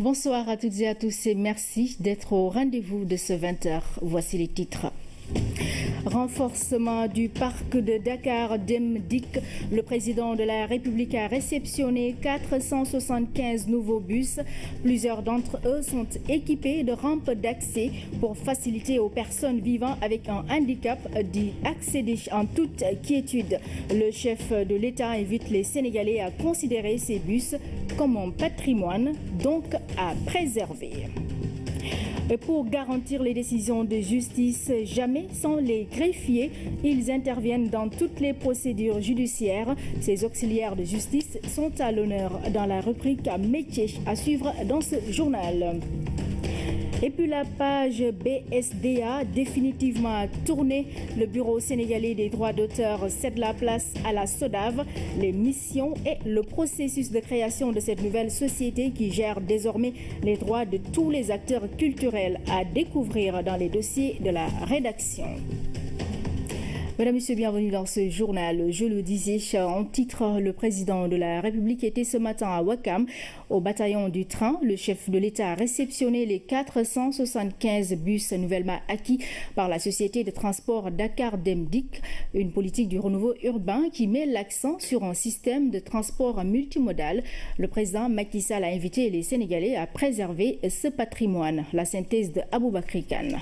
Bonsoir à toutes et à tous et merci d'être au rendez-vous de ce 20h. Voici les titres. Renforcement du parc de Dakar Dem Dikk. Le président de la République a réceptionné 475 nouveaux bus. Plusieurs d'entre eux sont équipés de rampes d'accès pour faciliter aux personnes vivant avec un handicap d'y accéder en toute quiétude. Le chef de l'État invite les Sénégalais à considérer ces bus comme un patrimoine, donc à préserver. Et pour garantir les décisions de justice, jamais sans les greffiers, ils interviennent dans toutes les procédures judiciaires. Ces auxiliaires de justice sont à l'honneur dans la rubrique métier à suivre dans ce journal. Et puis la page BSDA définitivement tournée. Le Bureau sénégalais des droits d'auteur cède la place à la SODAV. Les missions et le processus de création de cette nouvelle société qui gère désormais les droits de tous les acteurs culturels à découvrir dans les dossiers de la rédaction. Mesdames, Messieurs, bienvenue dans ce journal. Je le disais en titre, le président de la République était ce matin à Ouakam, au bataillon du train. Le chef de l'État a réceptionné les 475 bus nouvellement acquis par la société de transport Dakar Dem Dikk, une politique du renouveau urbain qui met l'accent sur un système de transport multimodal. Le président Macky Sall a invité les Sénégalais à préserver ce patrimoine. La synthèse de Aboubakri Kane.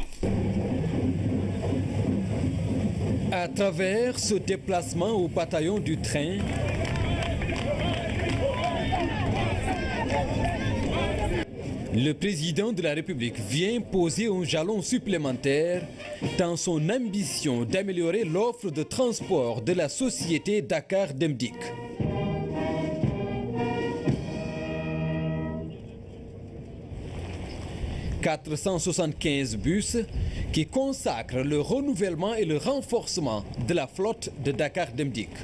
À travers ce déplacement au bataillon du train, le président de la République vient poser un jalon supplémentaire dans son ambition d'améliorer l'offre de transport de la société Dakar Dem Dikk. « 475 bus qui consacrent le renouvellement et le renforcement de la flotte de Dakar Dem Dikk.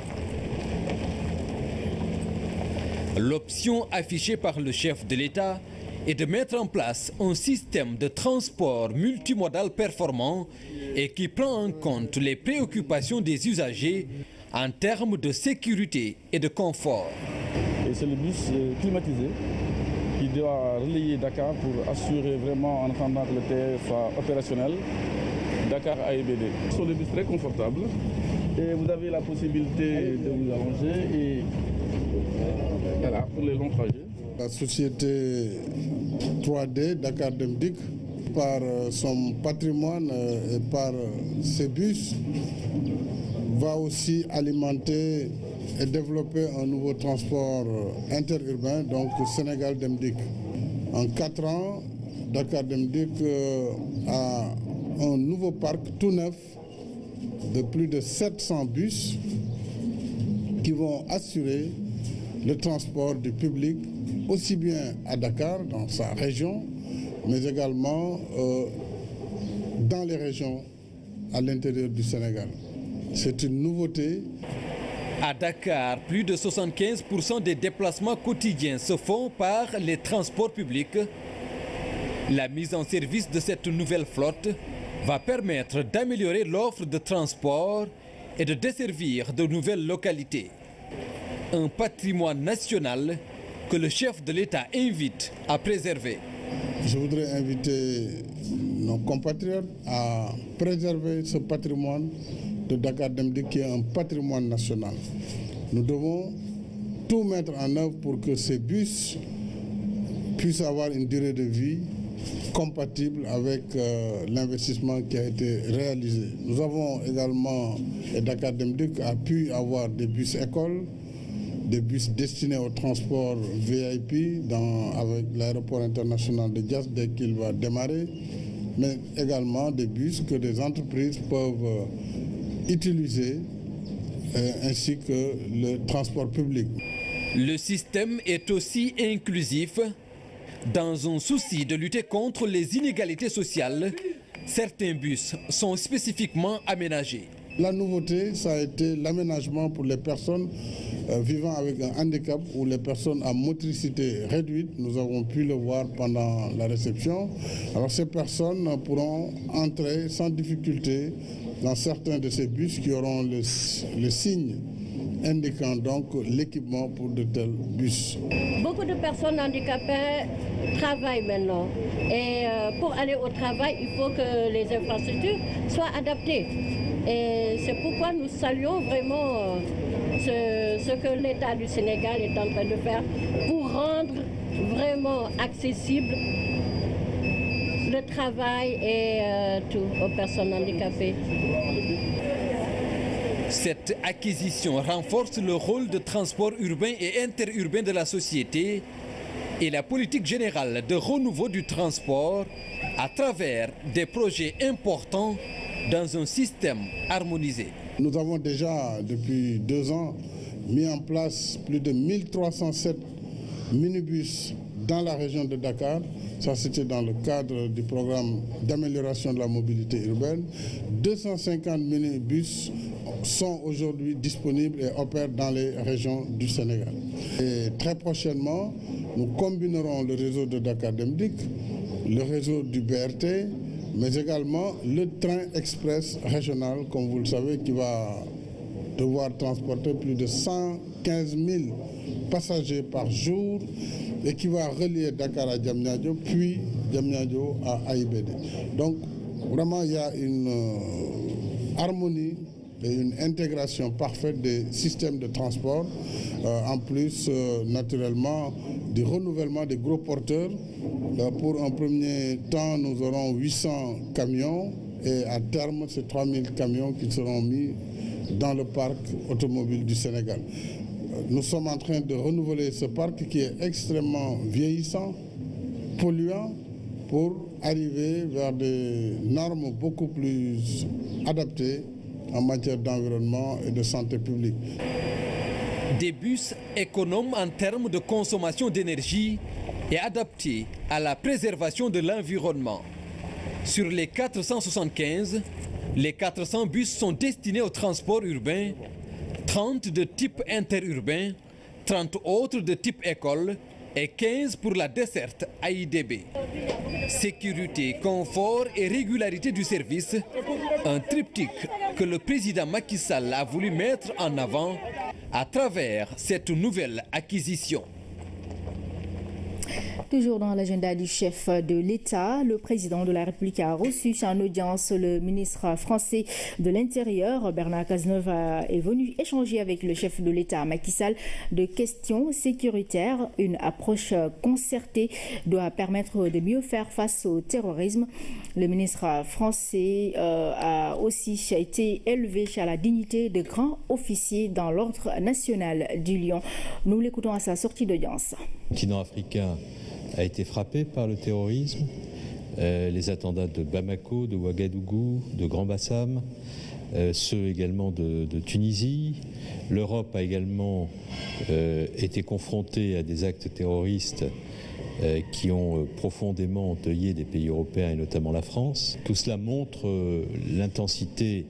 L'option affichée par le chef de l'État est de mettre en place un système de transport multimodal performant et qui prend en compte les préoccupations des usagers en termes de sécurité et de confort. Et c'est le bus climatisé qui doit relayer Dakar pour assurer vraiment en attendant que le TER soit opérationnel, Dakar AIBD. Ce sont des bus très confortables et vous avez la possibilité de vous allonger et voilà, pour les longs trajets. La société 3D Dakar Dem Dikk, par son patrimoine et par ses bus, va aussi alimenter et développer un nouveau transport interurbain, donc Sénégal Dem Dikk. En 4 ans, Dakar Dem Dikk a un nouveau parc tout neuf de plus de 700 bus qui vont assurer le transport du public aussi bien à Dakar, dans sa région, mais également dans les régions à l'intérieur du Sénégal. C'est une nouveauté. À Dakar, plus de 75% des déplacements quotidiens se font par les transports publics. La mise en service de cette nouvelle flotte va permettre d'améliorer l'offre de transport et de desservir de nouvelles localités. Un patrimoine national que le chef de l'État invite à préserver. Je voudrais inviter nos compatriotes à préserver ce patrimoine de Dakar Dem Dikk qui est un patrimoine national. Nous devons tout mettre en œuvre pour que ces bus puissent avoir une durée de vie compatible avec l'investissement qui a été réalisé. Nous avons également, et Dakar Dem Dikk a pu avoir des bus écoles, des bus destinés au transport VIP avec l'aéroport international de Diass dès qu'il va démarrer, mais également des bus que des entreprises peuvent utiliser, ainsi que le transport public. Le système est aussi inclusif. Dans un souci de lutter contre les inégalités sociales, certains bus sont spécifiquement aménagés. La nouveauté, ça a été l'aménagement pour les personnes vivant avec un handicap ou les personnes à motricité réduite. Nous avons pu le voir pendant la réception. Alors ces personnes pourront entrer sans difficulté dans certains de ces bus qui auront le signe indiquant donc l'équipement pour de tels bus. Beaucoup de personnes handicapées travaillent maintenant et pour aller au travail, il faut que les infrastructures soient adaptées. Et c'est pourquoi nous saluons vraiment ce que l'État du Sénégal est en train de faire pour rendre vraiment accessible le travail et tout aux personnes handicapées. Cette acquisition renforce le rôle de transport urbain et interurbain de la société et la politique générale de renouveau du transport à travers des projets importants dans un système harmonisé. Nous avons déjà, depuis 2 ans, mis en place plus de 1307 minibus dans la région de Dakar. Ça, c'était dans le cadre du programme d'amélioration de la mobilité urbaine. 250 minibus sont aujourd'hui disponibles et opèrent dans les régions du Sénégal. Et très prochainement, nous combinerons le réseau de Dakar Dem Dik, le réseau du BRT, mais également le train express régional, comme vous le savez, qui va devoir transporter plus de 115 000 passagers par jour et qui va relier Dakar à Diamniadio, puis Diamniadio à AIBD. Donc, vraiment, il y a une harmonie et une intégration parfaite des systèmes de transport. En plus, naturellement, du renouvellement des gros porteurs. Pour un premier temps, nous aurons 800 camions et à terme, c'est 3000 camions qui seront mis dans le parc automobile du Sénégal. Nous sommes en train de renouveler ce parc qui est extrêmement vieillissant, polluant, pour arriver vers des normes beaucoup plus adaptées en matière d'environnement et de santé publique. Des bus économes en termes de consommation d'énergie et adaptés à la préservation de l'environnement. Sur les 475, les 400 bus sont destinés au transport urbain, 30 de type interurbain, 30 autres de type école et 15 pour la desserte AIBD. Sécurité, confort et régularité du service, un triptyque que le président Macky Sall a voulu mettre en avant à travers cette nouvelle acquisition. Toujours dans l'agenda du chef de l'État, le président de la République a reçu en audience le ministre français de l'Intérieur. Bernard Cazeneuve est venu échanger avec le chef de l'État, Macky Sall, de questions sécuritaires. Une approche concertée doit permettre de mieux faire face au terrorisme. Le ministre français a aussi été élevé à la dignité de grand officier dans l'ordre national du Lion. Nous l'écoutons à sa sortie d'audience. Le continent africain a été frappé par le terrorisme. Les attentats de Bamako, de Ouagadougou, de Grand Bassam, ceux également de Tunisie. L'Europe a également été confrontée à des actes terroristes qui ont profondément endeuillé des pays européens et notamment la France. Tout cela montre l'intensité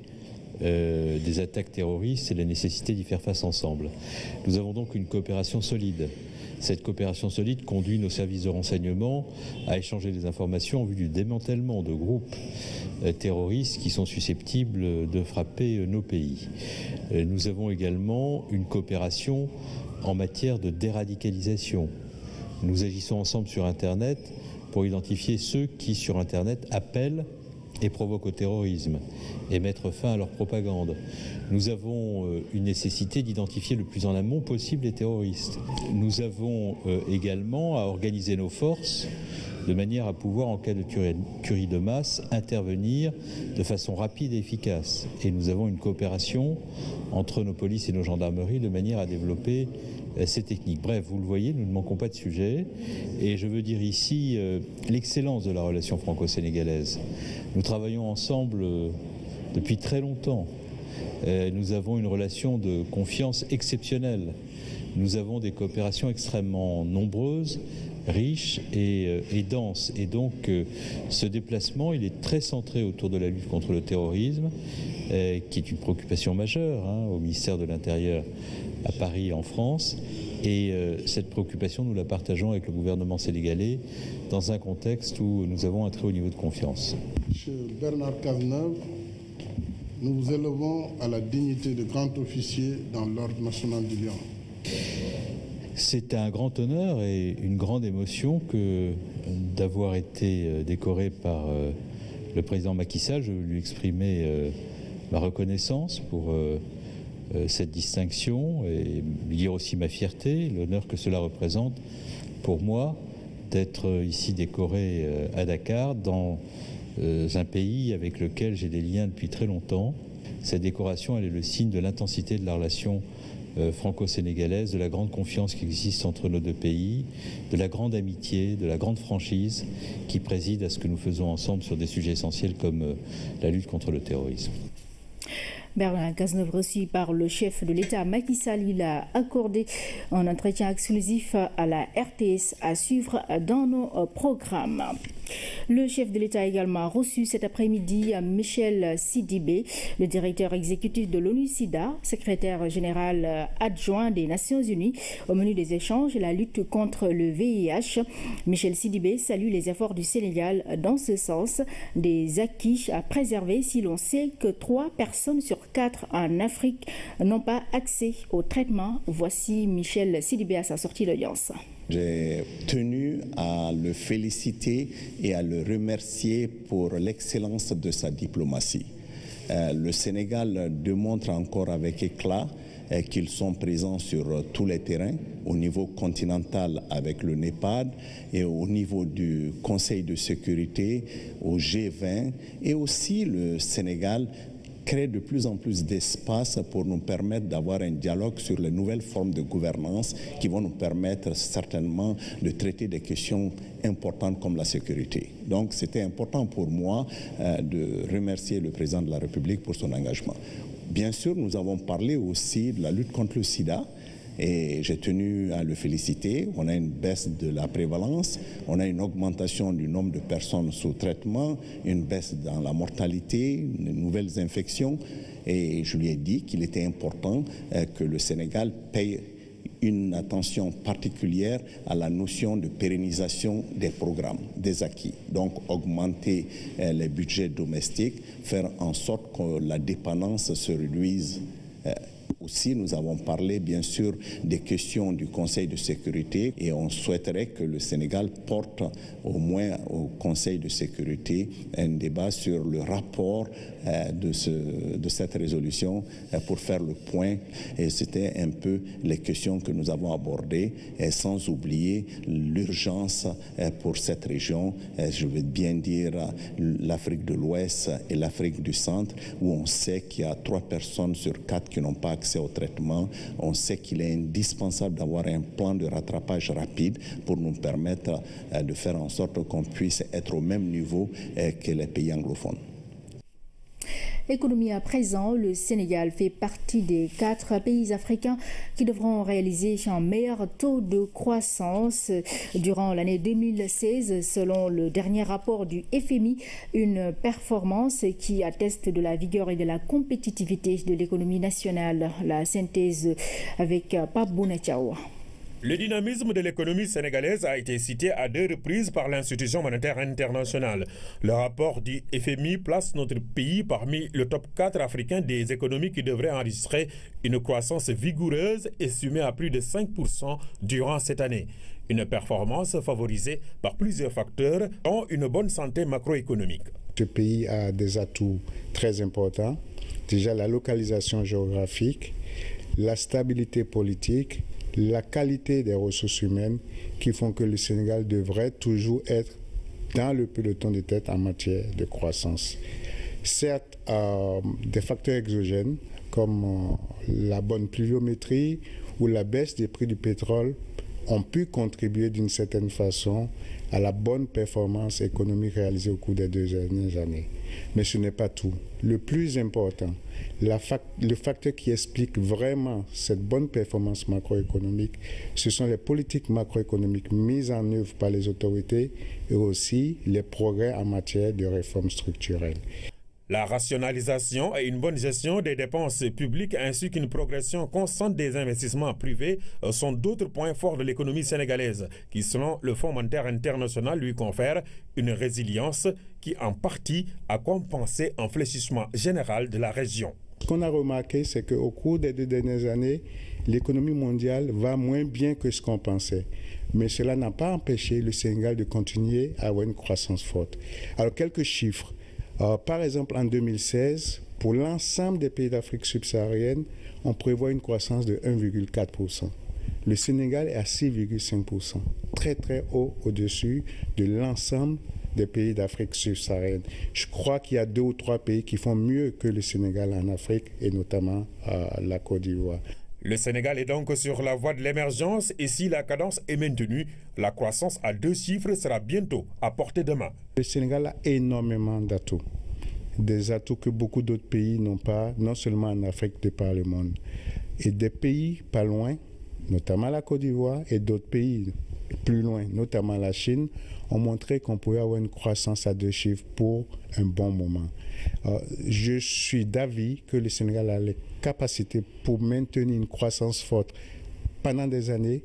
des attaques terroristes et la nécessité d'y faire face ensemble. Nous avons donc une coopération solide. Cette coopération solide conduit nos services de renseignement à échanger des informations en vue du démantèlement de groupes terroristes qui sont susceptibles de frapper nos pays. Nous avons également une coopération en matière de déradicalisation. Nous agissons ensemble sur Internet pour identifier ceux qui, sur Internet, appellent et provoquent au terrorisme et mettre fin à leur propagande. Nous avons une nécessité d'identifier le plus en amont possible les terroristes. Nous avons également à organiser nos forces de manière à pouvoir, en cas de tuerie de masse, intervenir de façon rapide et efficace. Et nous avons une coopération entre nos polices et nos gendarmeries de manière à développer ces techniques. Bref, vous le voyez, nous ne manquons pas de sujets. Et je veux dire ici l'excellence de la relation franco-sénégalaise. Nous travaillons ensemble depuis très longtemps. Nous avons une relation de confiance exceptionnelle. Nous avons des coopérations extrêmement nombreuses, riches et denses. Et donc, ce déplacement, il est très centré autour de la lutte contre le terrorisme, qui est une préoccupation majeure au ministère de l'Intérieur à Paris et en France. Et cette préoccupation, nous la partageons avec le gouvernement sénégalais dans un contexte où nous avons un très haut niveau de confiance. Monsieur Bernard Cazeneuve, nous vous élevons à la dignité de grand officier dans l'Ordre national du Lion. C'est un grand honneur et une grande émotion que d'avoir été décoré par le président Macky Sall. Je veux lui exprimer ma reconnaissance pour cette distinction et lui dire aussi ma fierté, l'honneur que cela représente pour moi d'être ici décoré à Dakar dans un pays avec lequel j'ai des liens depuis très longtemps. Cette décoration, elle est le signe de l'intensité de la relation franco-sénégalaise, de la grande confiance qui existe entre nos deux pays, de la grande amitié, de la grande franchise qui préside à ce que nous faisons ensemble sur des sujets essentiels comme la lutte contre le terrorisme. Bernard Cazeneuve reçu par le chef de l'État Macky Sall, il a accordé un entretien exclusif à la RTS à suivre dans nos programmes. Le chef de l'État a également reçu cet après-midi Michel Sidibé, le directeur exécutif de l'ONU-SIDA, secrétaire général adjoint des Nations Unies. Au menu des échanges, la lutte contre le VIH. Michel Sidibé salue les efforts du Sénégal dans ce sens, des acquis à préserver si l'on sait que 3 personnes sur 4 en Afrique n'ont pas accès au traitement. Voici Michel Sidibé à sa sortie d'audience. J'ai tenu à le féliciter et à le remercier pour l'excellence de sa diplomatie. Le Sénégal démontre encore avec éclat qu'ils sont présents sur tous les terrains, au niveau continental avec le NEPAD et au niveau du Conseil de sécurité, au G20, et aussi le Sénégal crée de plus en plus d'espace pour nous permettre d'avoir un dialogue sur les nouvelles formes de gouvernance qui vont nous permettre certainement de traiter des questions importantes comme la sécurité. Donc c'était important pour moi de remercier le président de la République pour son engagement. Bien sûr, nous avons parlé aussi de la lutte contre le sida. Et j'ai tenu à le féliciter. On a une baisse de la prévalence, on a une augmentation du nombre de personnes sous traitement, une baisse dans la mortalité, de nouvelles infections. Et je lui ai dit qu'il était important que le Sénégal paye une attention particulière à la notion de pérennisation des programmes, des acquis. Donc augmenter les budgets domestiques, faire en sorte que la dépendance se réduise. Aussi, nous avons parlé bien sûr des questions du Conseil de sécurité et on souhaiterait que le Sénégal porte au moins au Conseil de sécurité un débat sur le rapport de cette résolution pour faire le point. Et c'était un peu les questions que nous avons abordées, sans oublier l'urgence pour cette région, je veux bien dire l'Afrique de l'Ouest et l'Afrique du Centre, où on sait qu'il y a 3 personnes sur 4 qui n'ont pas accès au traitement. On sait qu'il est indispensable d'avoir un plan de rattrapage rapide pour nous permettre de faire en sorte qu'on puisse être au même niveau que les pays anglophones. Économie à présent, le Sénégal fait partie des 4 pays africains qui devront réaliser un meilleur taux de croissance durant l'année 2016, selon le dernier rapport du FMI, une performance qui atteste de la vigueur et de la compétitivité de l'économie nationale. La synthèse avec Pape Bounetiao. Le dynamisme de l'économie sénégalaise a été cité à 2 reprises par l'Institution monétaire internationale. Le rapport du FMI place notre pays parmi le top 4 africain des économies qui devraient enregistrer une croissance vigoureuse estimée à plus de 5% durant cette année. Une performance favorisée par plusieurs facteurs, dont une bonne santé macroéconomique. Ce pays a des atouts très importants. Déjà la localisation géographique, la stabilité politique, la qualité des ressources humaines qui font que le Sénégal devrait toujours être dans le peloton de tête en matière de croissance. Certes, des facteurs exogènes comme la bonne pluviométrie ou la baisse des prix du pétrole ont pu contribuer d'une certaine façon à la bonne performance économique réalisée au cours des 2 dernières années. Mais ce n'est pas tout. Le plus important, le facteur qui explique vraiment cette bonne performance macroéconomique, ce sont les politiques macroéconomiques mises en œuvre par les autorités et aussi les progrès en matière de réformes structurelles. La rationalisation et une bonne gestion des dépenses publiques ainsi qu'une progression constante des investissements privés sont d'autres points forts de l'économie sénégalaise qui, selon le Fonds monétaire international, lui confèrent une résilience qui, en partie, a compensé un fléchissement général de la région. Ce qu'on a remarqué, c'est qu'au cours des 2 dernières années, l'économie mondiale va moins bien que ce qu'on pensait. Mais cela n'a pas empêché le Sénégal de continuer à avoir une croissance forte. Alors, quelques chiffres. Par exemple, en 2016, pour l'ensemble des pays d'Afrique subsaharienne, on prévoit une croissance de 1,4%. Le Sénégal est à 6,5%, très très haut au-dessus de l'ensemble des pays d'Afrique subsaharienne. Je crois qu'il y a 2 ou 3 pays qui font mieux que le Sénégal en Afrique, et notamment la Côte d'Ivoire. Le Sénégal est donc sur la voie de l'émergence et si la cadence est maintenue, la croissance à 2 chiffres sera bientôt à portée de main. Le Sénégal a énormément d'atouts. Des atouts que beaucoup d'autres pays n'ont pas, non seulement en Afrique, mais par le monde. Et des pays pas loin, notamment la Côte d'Ivoire, et d'autres pays plus loin, notamment la Chine, ont montré qu'on pouvait avoir une croissance à 2 chiffres pour un bon moment. Je suis d'avis que le Sénégal a les capacités pour maintenir une croissance forte pendant des années.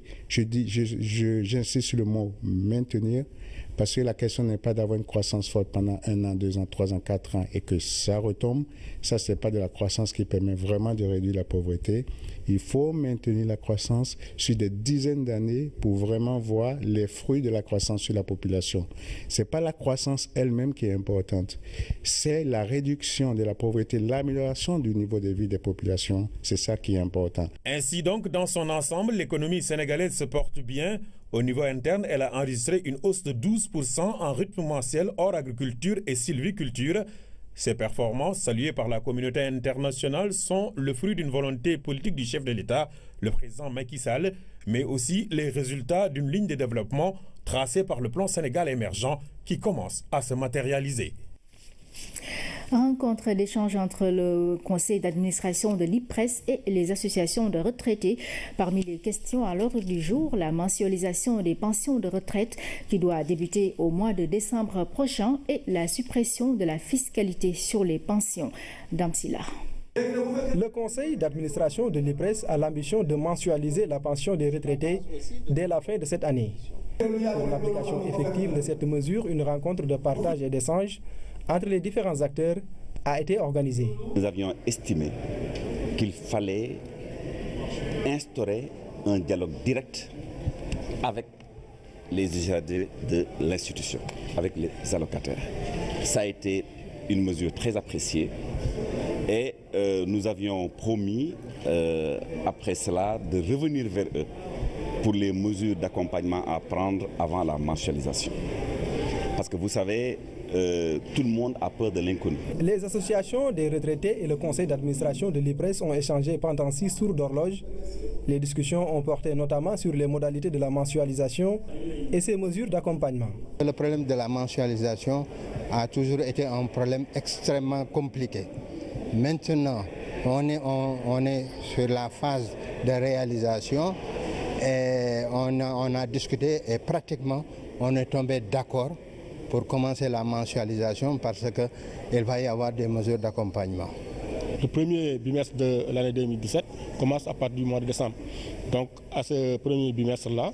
J'insiste sur le mot maintenir, parce que la question n'est pas d'avoir une croissance forte pendant 1 an, 2 ans, 3 ans, 4 ans et que ça retombe. Ça, ce n'est pas de la croissance qui permet vraiment de réduire la pauvreté. Il faut maintenir la croissance sur des dizaines d'années pour vraiment voir les fruits de la croissance sur la population. Ce n'est pas la croissance elle-même qui est importante, c'est la réduction de la pauvreté, l'amélioration du niveau de vie des populations. C'est ça qui est important. Ainsi donc, dans son ensemble, l'économie sénégalaise se porte bien. Au niveau interne, elle a enregistré une hausse de 12% en rythme mensuel hors agriculture et sylviculture. Ces performances, saluées par la communauté internationale, sont le fruit d'une volonté politique du chef de l'État, le président Macky Sall, mais aussi les résultats d'une ligne de développement tracée par le plan Sénégal émergent qui commence à se matérialiser. Rencontre d'échange entre le conseil d'administration de l'IPRES et les associations de retraités. Parmi les questions à l'ordre du jour, la mensualisation des pensions de retraite qui doit débuter au mois de décembre prochain et la suppression de la fiscalité sur les pensions. Damsila. Le conseil d'administration de l'IPRES a l'ambition de mensualiser la pension des retraités dès la fin de cette année. Pour l'application effective de cette mesure, une rencontre de partage et d'échange entre les différents acteurs a été organisée. Nous avions estimé qu'il fallait instaurer un dialogue direct avec les usagers de l'institution, avec les allocataires. Ça a été une mesure très appréciée et nous avions promis après cela de revenir vers eux pour les mesures d'accompagnement à prendre avant la mensualisation. Parce que vous savez, tout le monde a peur de l'inconnu. Les associations des retraités et le conseil d'administration de l'IPRES ont échangé pendant 6 tours d'horloge. Les discussions ont porté notamment sur les modalités de la mensualisation et ses mesures d'accompagnement. Le problème de la mensualisation a toujours été un problème extrêmement compliqué. Maintenant, on est sur la phase de réalisation et on a discuté et pratiquement on est tombé d'accord pour commencer la mensualisation parce qu'il va y avoir des mesures d'accompagnement. Le premier bimestre de l'année 2017 commence à partir du mois de décembre. Donc à ce premier bimestre-là,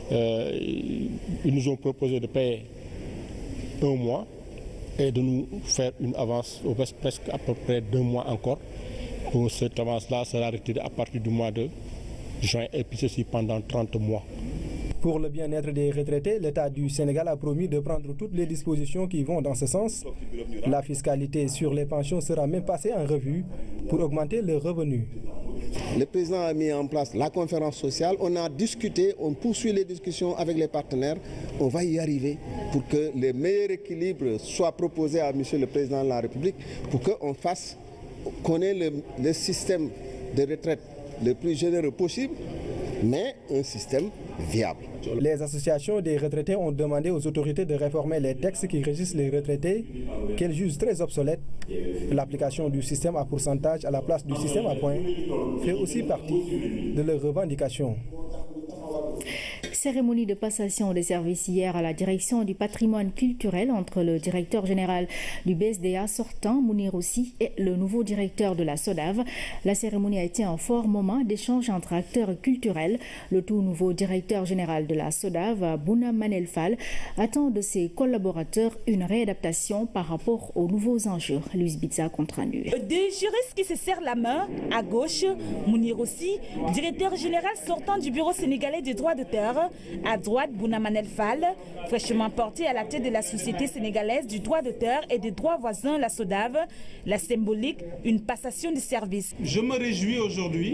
ils nous ont proposé de payer 1 mois et de nous faire une avance presque à peu près 2 mois encore. Pour cette avance-là sera retirée à partir du mois de juin et puis ceci pendant 30 mois. Pour le bien-être des retraités, l'État du Sénégal a promis de prendre toutes les dispositions qui vont dans ce sens. La fiscalité sur les pensions sera même passée en revue pour augmenter leurs revenus. Le président a mis en place la conférence sociale, on a discuté, on poursuit les discussions avec les partenaires, on va y arriver pour que le meilleur équilibre soit proposé à monsieur le président de la République pour qu'on ait le système de retraite le plus généreux possible, mais un système viable. Les associations des retraités ont demandé aux autorités de réformer les textes qui régissent les retraités, qu'elles jugent très obsolètes. L'application du système à pourcentage à la place du système à points fait aussi partie de leurs revendications. Cérémonie de passation des services hier à la direction du patrimoine culturel entre le directeur général du BSDA sortant, Mounir Aussi, et le nouveau directeur de la SODAV. La cérémonie a été un fort moment d'échange entre acteurs culturels. Le tout nouveau directeur général de la SODAV, Bouna Manel Fall, attend de ses collaborateurs une réadaptation par rapport aux nouveaux enjeux. Louis Bitza compte rendu. Des juristes qui se serrent la main. À gauche, Mounir Aussi, directeur général sortant du Bureau sénégalais des droits d'auteur. À droite, Bouna Manel Fall, fraîchement porté à la tête de la Société sénégalaise du droit d'auteur et des droits voisins, la SODAV. La symbolique, une passation de service. Je me réjouis aujourd'hui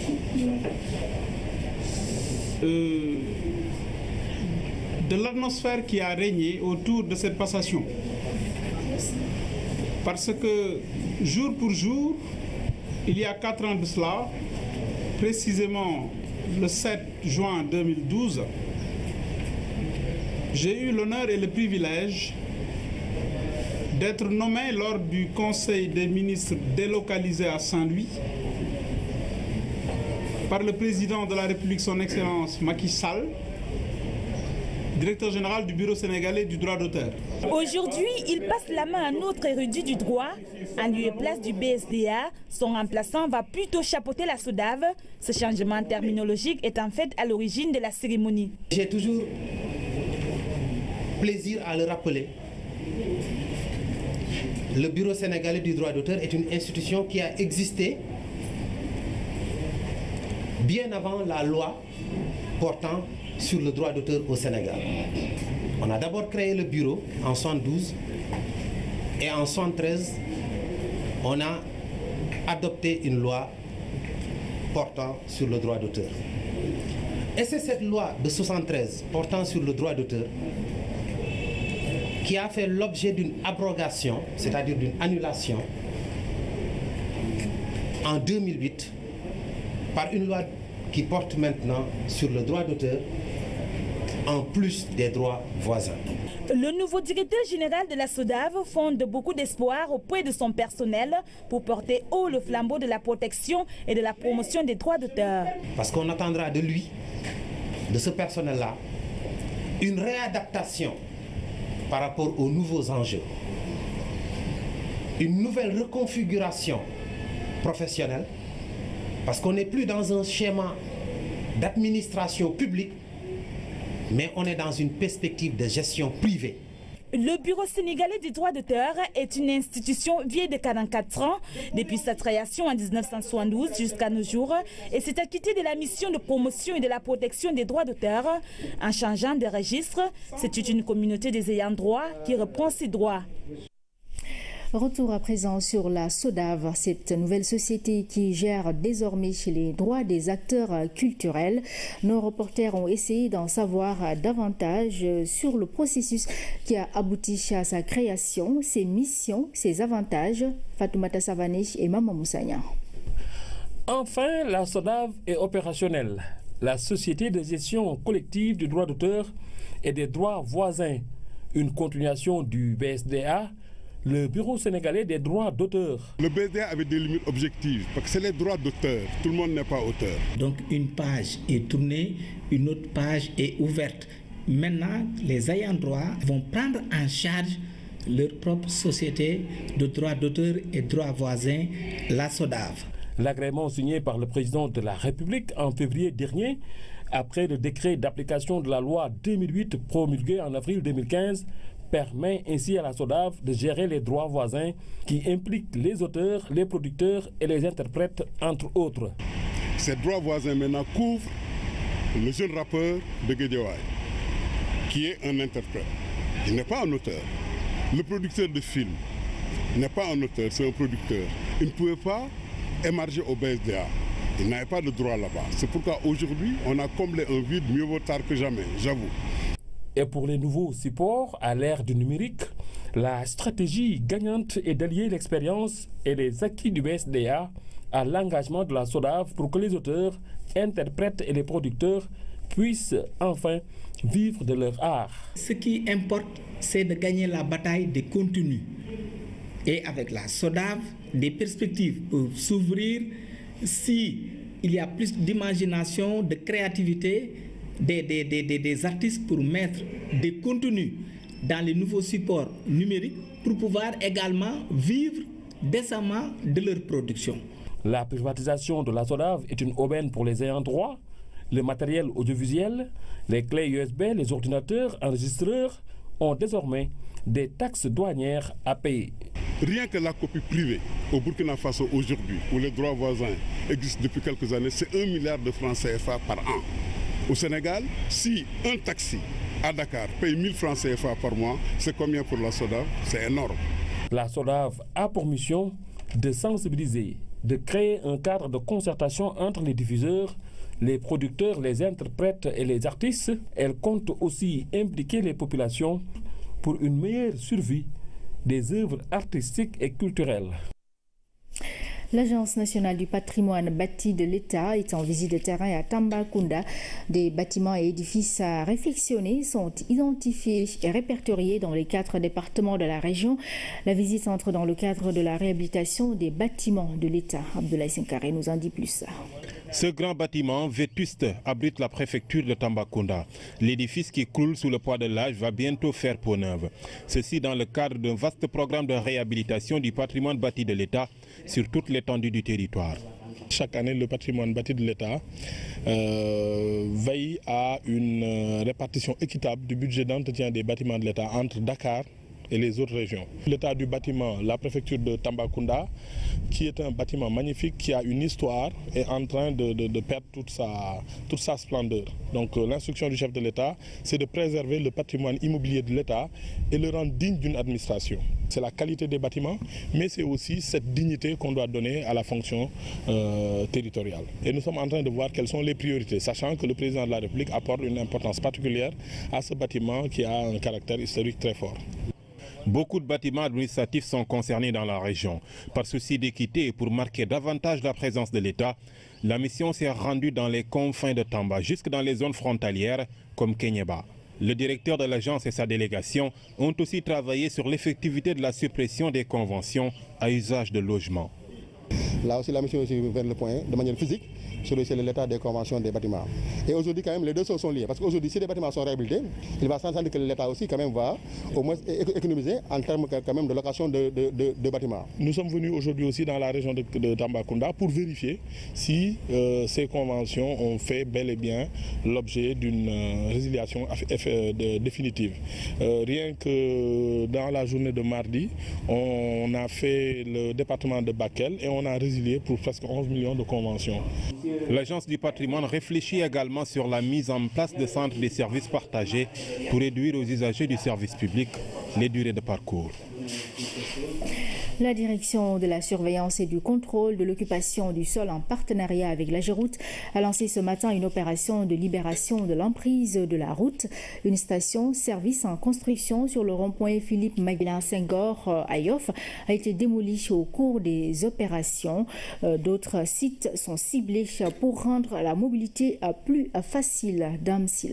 de l'atmosphère qui a régné autour de cette passation. Parce que jour pour jour, il y a 4 ans de cela, précisément le 7 juin 2012, j'ai eu l'honneur et le privilège d'être nommé lors du Conseil des ministres délocalisé à Saint-Louis par le président de la République, son Excellence Macky Sall, directeur général du Bureau sénégalais du droit d'auteur. Aujourd'hui, il passe la main à un autre érudit du droit. En lieu et place du BSDA, son remplaçant va plutôt chapeauter la SODAV. Ce changement terminologique est en fait à l'origine de la cérémonie. J'ai toujours plaisir à le rappeler. Le Bureau sénégalais du droit d'auteur est une institution qui a existé bien avant la loi portant sur le droit d'auteur au Sénégal. On a d'abord créé le bureau en 1972 et en 1973, on a adopté une loi portant sur le droit d'auteur. Et c'est cette loi de 1973 portant sur le droit d'auteur qui a fait l'objet d'une abrogation, c'est-à-dire d'une annulation, en 2008 par une loi qui porte maintenant sur le droit d'auteur en plus des droits voisins. Le nouveau directeur général de la SODAV fonde beaucoup d'espoir auprès de son personnel pour porter haut le flambeau de la protection et de la promotion des droits d'auteur. Parce qu'on attendra de lui, de ce personnel-là, une réadaptation par rapport aux nouveaux enjeux, une nouvelle reconfiguration professionnelle, parce qu'on n'est plus dans un schéma d'administration publique, mais on est dans une perspective de gestion privée. Le Bureau sénégalais des droits d'auteur est une institution vieille de 44 ans, depuis sa création en 1972 jusqu'à nos jours, et s'est acquittée de la mission de promotion et de la protection des droits d'auteur. En changeant de registre, c'est toute une communauté des ayants droit qui reprend ses droits. Retour à présent sur la SODAV, cette nouvelle société qui gère désormais les droits des acteurs culturels. Nos reporters ont essayé d'en savoir davantage sur le processus qui a abouti à sa création, ses missions, ses avantages. Fatoumata Savané et Maman Moussagna. Enfin, la SODAV est opérationnelle. La société de gestion collective du droit d'auteur et des droits voisins, une continuation du BSDA, le Bureau sénégalais des droits d'auteur. Le BSDA avait des limites objectives, parce que c'est les droits d'auteur. Tout le monde n'est pas auteur. Donc une page est tournée, une autre page est ouverte. Maintenant, les ayants droit vont prendre en charge leur propre société de droits d'auteur et droits voisins, la SODAV. L'agrément signé par le président de la République en février dernier, après le décret d'application de la loi 2008 promulguée en avril 2015, permet ainsi à la SODAV de gérer les droits voisins qui impliquent les auteurs, les producteurs et les interprètes, entre autres. Ces droits voisins maintenant couvrent le jeune rappeur de Guédiawaye, qui est un interprète. Il n'est pas un auteur. Le producteur de film n'est pas un auteur, c'est un producteur. Il ne pouvait pas émarger au BSDA. Il n'avait pas de droit là-bas. C'est pourquoi aujourd'hui, on a comblé un vide, mieux vaut tard que jamais, j'avoue. Et pour les nouveaux supports à l'ère du numérique, la stratégie gagnante est d'allier l'expérience et les acquis du BSDA à l'engagement de la SODAV pour que les auteurs, interprètes et les producteurs puissent enfin vivre de leur art. Ce qui importe, c'est de gagner la bataille des contenus. Et avec la SODAV, des perspectives peuvent s'ouvrir si il y a plus d'imagination, de créativité des artistes pour mettre des contenus dans les nouveaux supports numériques pour pouvoir également vivre décemment de leur production. La privatisation de la SODAV est une aubaine pour les ayants droit. Le matériel audiovisuel, les clés USB, les ordinateurs, enregistreurs ont désormais des taxes douanières à payer. Rien que la copie privée au Burkina Faso aujourd'hui, où les droits voisins existent depuis quelques années, c'est 1 milliard de francs CFA par an. Au Sénégal, si un taxi à Dakar paye 1000 francs CFA par mois, c'est combien pour la SODAV? C'est énorme. La SODAV a pour mission de sensibiliser, de créer un cadre de concertation entre les diffuseurs, les producteurs, les interprètes et les artistes. Elle compte aussi impliquer les populations pour une meilleure survie des œuvres artistiques et culturelles. L'Agence nationale du patrimoine bâti de l'État est en visite de terrain à Tambacounda. Des bâtiments et édifices à réfectionner sont identifiés et répertoriés dans les 4 départements de la région. La visite entre dans le cadre de la réhabilitation des bâtiments de l'État. Abdoulaye Sinkare nous en dit plus. Ce grand bâtiment vétuste abrite la préfecture de Tambacounda. L'édifice qui croule sous le poids de l'âge va bientôt faire peau neuve. Ceci dans le cadre d'un vaste programme de réhabilitation du patrimoine bâti de l'État sur toute l'étendue du territoire. Chaque année, le patrimoine bâti de l'État veille à une répartition équitable du budget d'entretien des bâtiments de l'État entre Dakar et les autres régions. L'état du bâtiment, la préfecture de Tambacounda, qui est un bâtiment magnifique, qui a une histoire, est en train de perdre toute sa splendeur. Donc l'instruction du chef de l'État, c'est de préserver le patrimoine immobilier de l'État et le rendre digne d'une administration. C'est la qualité des bâtiments, mais c'est aussi cette dignité qu'on doit donner à la fonction territoriale. Et nous sommes en train de voir quelles sont les priorités, sachant que le président de la République apporte une importance particulière à ce bâtiment qui a un caractère historique très fort. Beaucoup de bâtiments administratifs sont concernés dans la région. Par souci d'équité et pour marquer davantage la présence de l'État, la mission s'est rendue dans les confins de Tamba, jusque dans les zones frontalières comme Kenyeba. Le directeur de l'agence et sa délégation ont aussi travaillé sur l'effectivité de la suppression des conventions à usage de logement. Là aussi, la mission est vers le point de manière physique sur l'état des conventions des bâtiments. Et aujourd'hui, quand même, les deux sont liés. Parce qu'aujourd'hui, si les bâtiments sont réhabilités, il va s'entendre que l'État aussi, quand même, va au moins économiser en termes quand même de location de bâtiments. Nous sommes venus aujourd'hui aussi dans la région de Tambacounda pour vérifier si ces conventions ont fait bel et bien l'objet d'une résiliation définitive. Rien que dans la journée de mardi, on a fait le département de Bakel et on a résilié pour presque 11 millions de conventions. L'Agence du patrimoine réfléchit également sur la mise en place de centres de services partagés pour réduire aux usagers du service public les durées de parcours. La direction de la surveillance et du contrôle de l'occupation du sol en partenariat avec la Géroute a lancé ce matin une opération de libération de l'emprise de la route. Une station-service en construction sur le rond-point Philippe Maguilin Senghor à Yoff a été démolie au cours des opérations. D'autres sites sont ciblés pour rendre la mobilité plus facile. Dame Silla.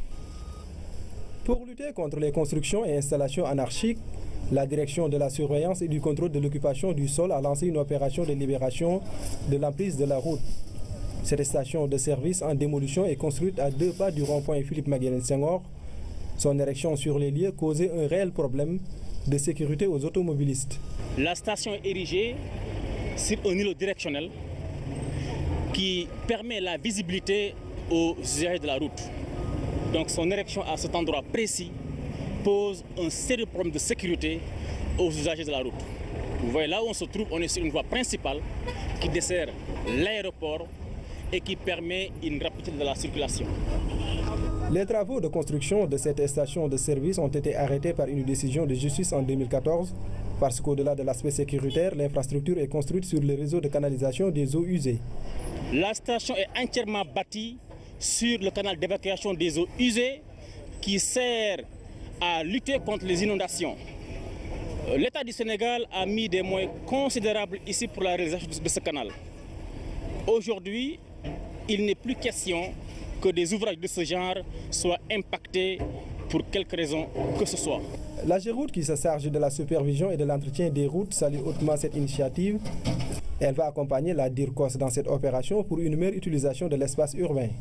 Pour lutter contre les constructions et installations anarchiques, la direction de la surveillance et du contrôle de l'occupation du sol a lancé une opération de libération de l'emprise de la route. Cette station de service en démolition est construite à 2 pas du rond-point Philippe Maguilin Senghor. Son érection sur les lieux causait un réel problème de sécurité aux automobilistes. La station est érigée sur un îlot directionnel qui permet la visibilité aux usagers de la route. Donc son érection à cet endroit précis pose un sérieux problème de sécurité aux usagers de la route. Vous voyez là où on se trouve, on est sur une voie principale qui dessert l'aéroport et qui permet une rapidité de la circulation. Les travaux de construction de cette station de service ont été arrêtés par une décision de justice en 2014 parce qu'au-delà de l'aspect sécuritaire, l'infrastructure est construite sur le réseau de canalisation des eaux usées. La station est entièrement bâtie sur le canal d'évacuation des eaux usées qui sert à lutter contre les inondations. L'État du Sénégal a mis des moyens considérables ici pour la réalisation de ce canal. Aujourd'hui, il n'est plus question que des ouvrages de ce genre soient impactés pour quelque raison que ce soit. La Géroute, qui se charge de la supervision et de l'entretien des routes, salue hautement cette initiative. Elle va accompagner la DIRCOS dans cette opération pour une meilleure utilisation de l'espace urbain.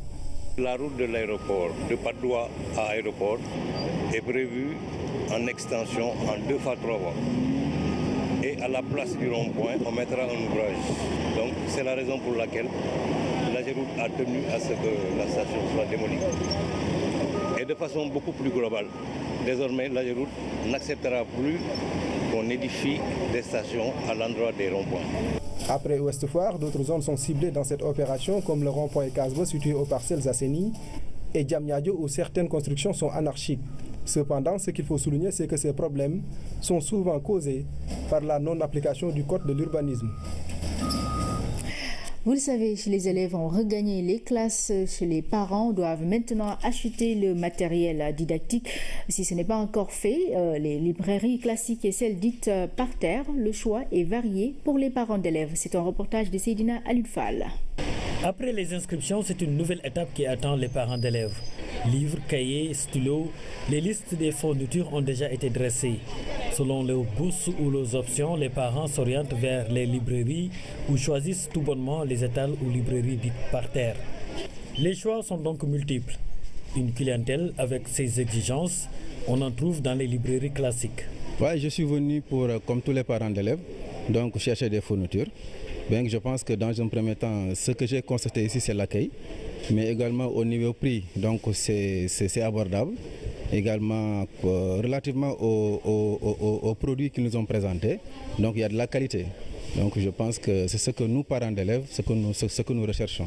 La route de l'aéroport, de Padoua à l'aéroport, est prévue en extension en 2 fois 3 voies. Et à la place du rond-point, on mettra un ouvrage. Donc c'est la raison pour laquelle l'AGEROUTE a tenu à ce que la station soit démolie. Et de façon beaucoup plus globale, désormais l'AGEROUTE n'acceptera plus qu'on édifie des stations à l'endroit des ronds-points. Après Ouest Foire, d'autres zones sont ciblées dans cette opération, comme le rond-point Casbo situé aux parcelles Asseni et Diamniadio où certaines constructions sont anarchiques. Cependant, ce qu'il faut souligner, c'est que ces problèmes sont souvent causés par la non-application du code de l'urbanisme. Vous le savez, les élèves ont regagné les classes, chez les parents doivent maintenant acheter le matériel didactique. Si ce n'est pas encore fait, les librairies classiques et celles dites par terre, le choix est varié pour les parents d'élèves. C'est un reportage de Seydina Aludfal. Après les inscriptions, c'est une nouvelle étape qui attend les parents d'élèves. Livres, cahiers, stylos, les listes des fournitures ont déjà été dressées. Selon leurs bourses ou leurs options, les parents s'orientent vers les librairies ou choisissent tout bonnement les étals ou librairies dites par terre. Les choix sont donc multiples. Une clientèle avec ses exigences, on en trouve dans les librairies classiques. Ouais, je suis venu pour, comme tous les parents d'élèves, donc chercher des fournitures. Bien que je pense que dans un premier temps, ce que j'ai constaté ici, c'est l'accueil, mais également au niveau prix, donc c'est abordable. Également, relativement aux produits qu'ils nous ont présentés, donc il y a de la qualité. Donc je pense que c'est ce que nous, parents d'élèves, ce que nous recherchons.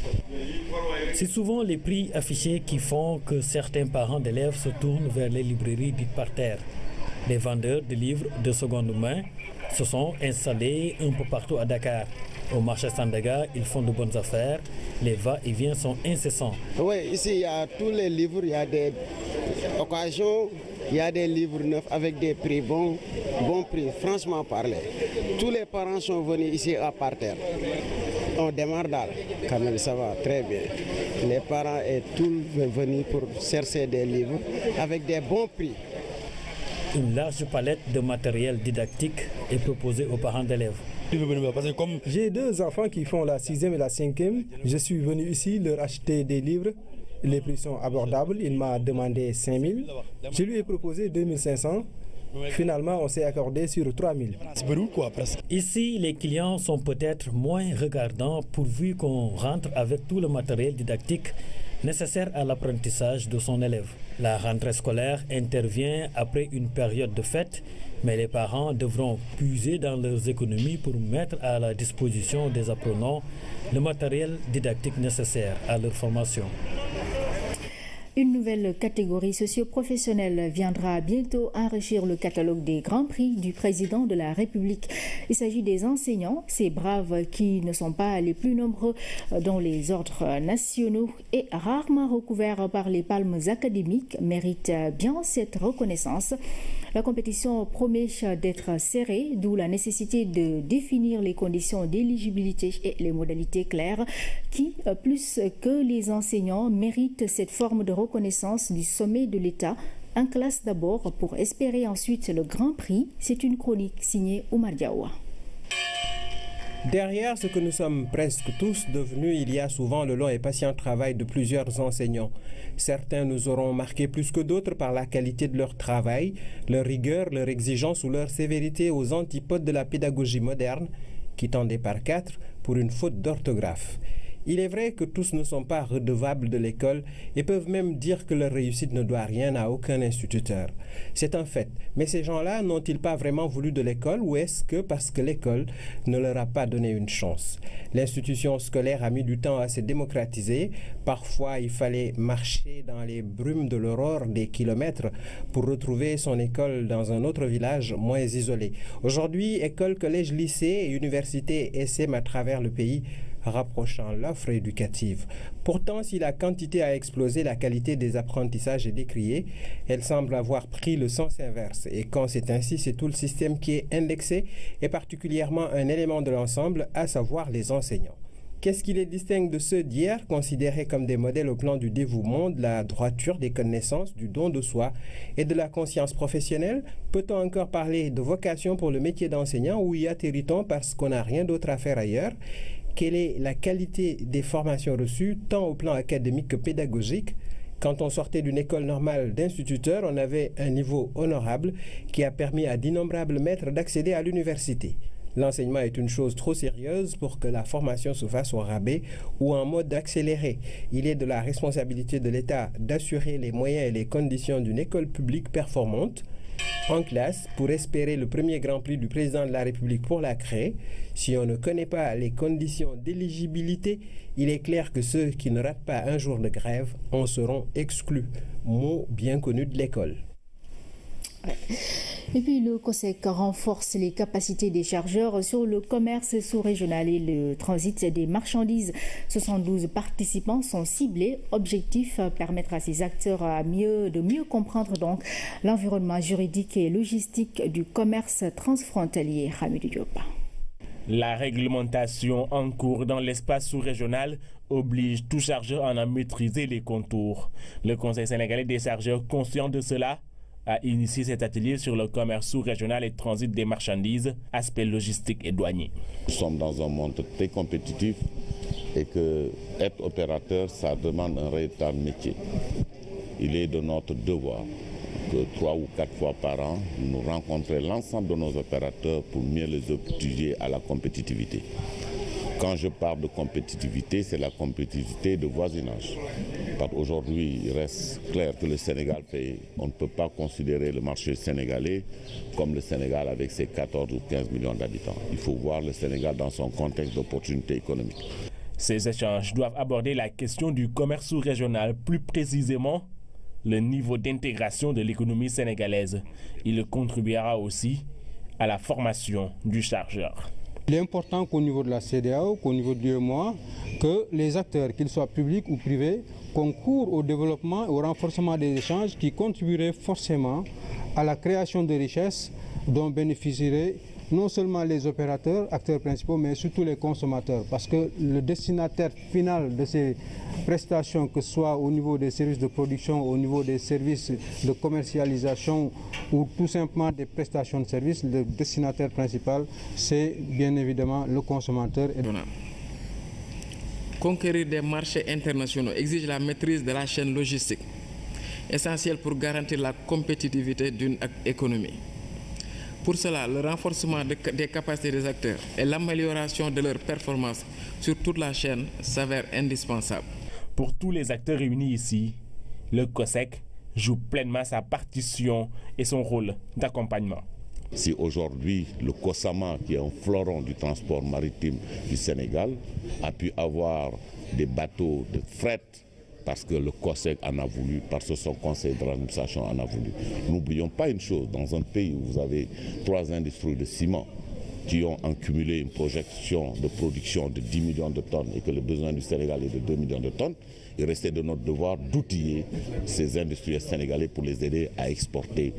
C'est souvent les prix affichés qui font que certains parents d'élèves se tournent vers les librairies dites par terre. Les vendeurs de livres de seconde main se sont installés un peu partout à Dakar. Au marché Sandaga, ils font de bonnes affaires. Les va-et-vient sont incessants. Oui, ici, il y a tous les livres, il y a des occasions, il y a des livres neufs avec des prix bons prix, franchement parler. Tous les parents sont venus ici à parterre. On démarre d'al, quand même, ça va très bien. Les parents et tous venus pour chercher des livres avec des bons prix. Une large palette de matériel didactique est proposée aux parents d'élèves. J'ai 2 enfants qui font la 6e et la 5e. Je suis venu ici leur acheter des livres. Les prix sont abordables. Il m'a demandé 5 000. Je lui ai proposé 2 500. Finalement, on s'est accordé sur 3 000. Ici, les clients sont peut-être moins regardants pourvu qu'on rentre avec tout le matériel didactique nécessaire à l'apprentissage de son élève. La rentrée scolaire intervient après une période de fête, mais les parents devront puiser dans leurs économies pour mettre à la disposition des apprenants le matériel didactique nécessaire à leur formation. Une nouvelle catégorie socio-professionnelle viendra bientôt enrichir le catalogue des grands prix du président de la République. Il s'agit des enseignants, ces braves qui ne sont pas les plus nombreux dans les ordres nationaux et rarement recouverts par les palmes académiques, méritent bien cette reconnaissance. La compétition promet d'être serrée, d'où la nécessité de définir les conditions d'éligibilité et les modalités claires qui, plus que les enseignants, méritent cette forme de reconnaissance du sommet de l'État. En classe d'abord pour espérer ensuite le Grand Prix. C'est une chronique signée Oumar Diawa. Derrière ce que nous sommes presque tous devenus, il y a souvent le long et patient travail de plusieurs enseignants. Certains nous auront marqués plus que d'autres par la qualité de leur travail, leur rigueur, leur exigence ou leur sévérité aux antipodes de la pédagogie moderne, qui tendait par 4 pour une faute d'orthographe. Il est vrai que tous ne sont pas redevables de l'école et peuvent même dire que leur réussite ne doit rien à aucun instituteur. C'est un fait. Mais ces gens-là n'ont-ils pas vraiment voulu de l'école ou est-ce que parce que l'école ne leur a pas donné une chance? L'institution scolaire a mis du temps à se démocratiser. Parfois, il fallait marcher dans les brumes de l'aurore des kilomètres pour retrouver son école dans un autre village moins isolé. Aujourd'hui, école, collège, lycée et université essaiment à travers le pays rapprochant l'offre éducative. Pourtant, si la quantité a explosé, la qualité des apprentissages est décriée. Elle semble avoir pris le sens inverse. Et quand c'est ainsi, c'est tout le système qui est indexé, et particulièrement un élément de l'ensemble, à savoir les enseignants. Qu'est-ce qui les distingue de ceux d'hier, considérés comme des modèles au plan du dévouement, de la droiture des connaissances, du don de soi et de la conscience professionnelle? Peut-on encore parler de vocation pour le métier d'enseignant ou y atterrit-on parce qu'on n'a rien d'autre à faire ailleurs? quelle est la qualité des formations reçues, tant au plan académique que pédagogique. Quand on sortait d'une école normale d'instituteur, on avait un niveau honorable qui a permis à d'innombrables maîtres d'accéder à l'université. L'enseignement est une chose trop sérieuse pour que la formation se fasse au rabais ou en mode accéléré. Il est de la responsabilité de l'État d'assurer les moyens et les conditions d'une école publique performante en classe pour espérer le premier Grand Prix du président de la République pour la créer. Si on ne connaît pas les conditions d'éligibilité, il est clair que ceux qui ne ratent pas un jour de grève en seront exclus. Mot bien connu de l'école. Et puis le COSEC renforce les capacités des chargeurs sur le commerce sous-régional et le transit des marchandises. 72 participants sont ciblés. Objectif, permettre à ces acteurs de mieux comprendre donc l'environnement juridique et logistique du commerce transfrontalier. Hamidou Diop. La réglementation en cours dans l'espace sous-régional oblige tout chargeur à en maîtriser les contours. Le Conseil sénégalais des chargeurs, conscient de cela, a initié cet atelier sur le commerce sous-régional et transit des marchandises, aspects logistiques et douaniers. Nous sommes dans un monde très compétitif et que être opérateur, ça demande un véritable métier. Il est de notre devoir que 3 ou 4 fois par an, nous rencontrions l'ensemble de nos opérateurs pour mieux les obliger à la compétitivité. Quand je parle de compétitivité, c'est la compétitivité de voisinage. Parce qu'aujourd'hui, il reste clair que le Sénégal fait, on ne peut pas considérer le marché sénégalais comme le Sénégal avec ses 14 ou 15 millions d'habitants. Il faut voir le Sénégal dans son contexte d'opportunité économique. Ces échanges doivent aborder la question du commerce sous-régional, plus précisément le niveau d'intégration de l'économie sénégalaise. Il contribuera aussi à la formation du chargeur. Il est important qu'au niveau de la CEDEAO, qu'au niveau de l'UEMOA, que les acteurs, qu'ils soient publics ou privés, concourent au développement et au renforcement des échanges qui contribueraient forcément à la création de richesses dont bénéficieraient non seulement les opérateurs, acteurs principaux, mais surtout les consommateurs. Parce que le destinataire final de ces prestations, que ce soit au niveau des services de production, au niveau des services de commercialisation ou tout simplement des prestations de services, le destinataire principal, c'est bien évidemment le consommateur. Conquérir des marchés internationaux exige la maîtrise de la chaîne logistique, essentielle pour garantir la compétitivité d'une économie. Pour cela, le renforcement des capacités des acteurs et l'amélioration de leur performance sur toute la chaîne s'avèrent indispensables. Pour tous les acteurs réunis ici, le COSEC joue pleinement sa partition et son rôle d'accompagnement. Si aujourd'hui le COSAMA, qui est un fleuron du transport maritime du Sénégal, a pu avoir des bateaux de fret, parce que le COSEC en a voulu, parce que son conseil de l'administration en a voulu. N'oublions pas une chose, dans un pays où vous avez 3 industries de ciment qui ont accumulé une projection de production de 10 millions de tonnes et que le besoin du Sénégal est de 2 millions de tonnes, il restait de notre devoir d'outiller ces industriels sénégalais pour les aider à exporter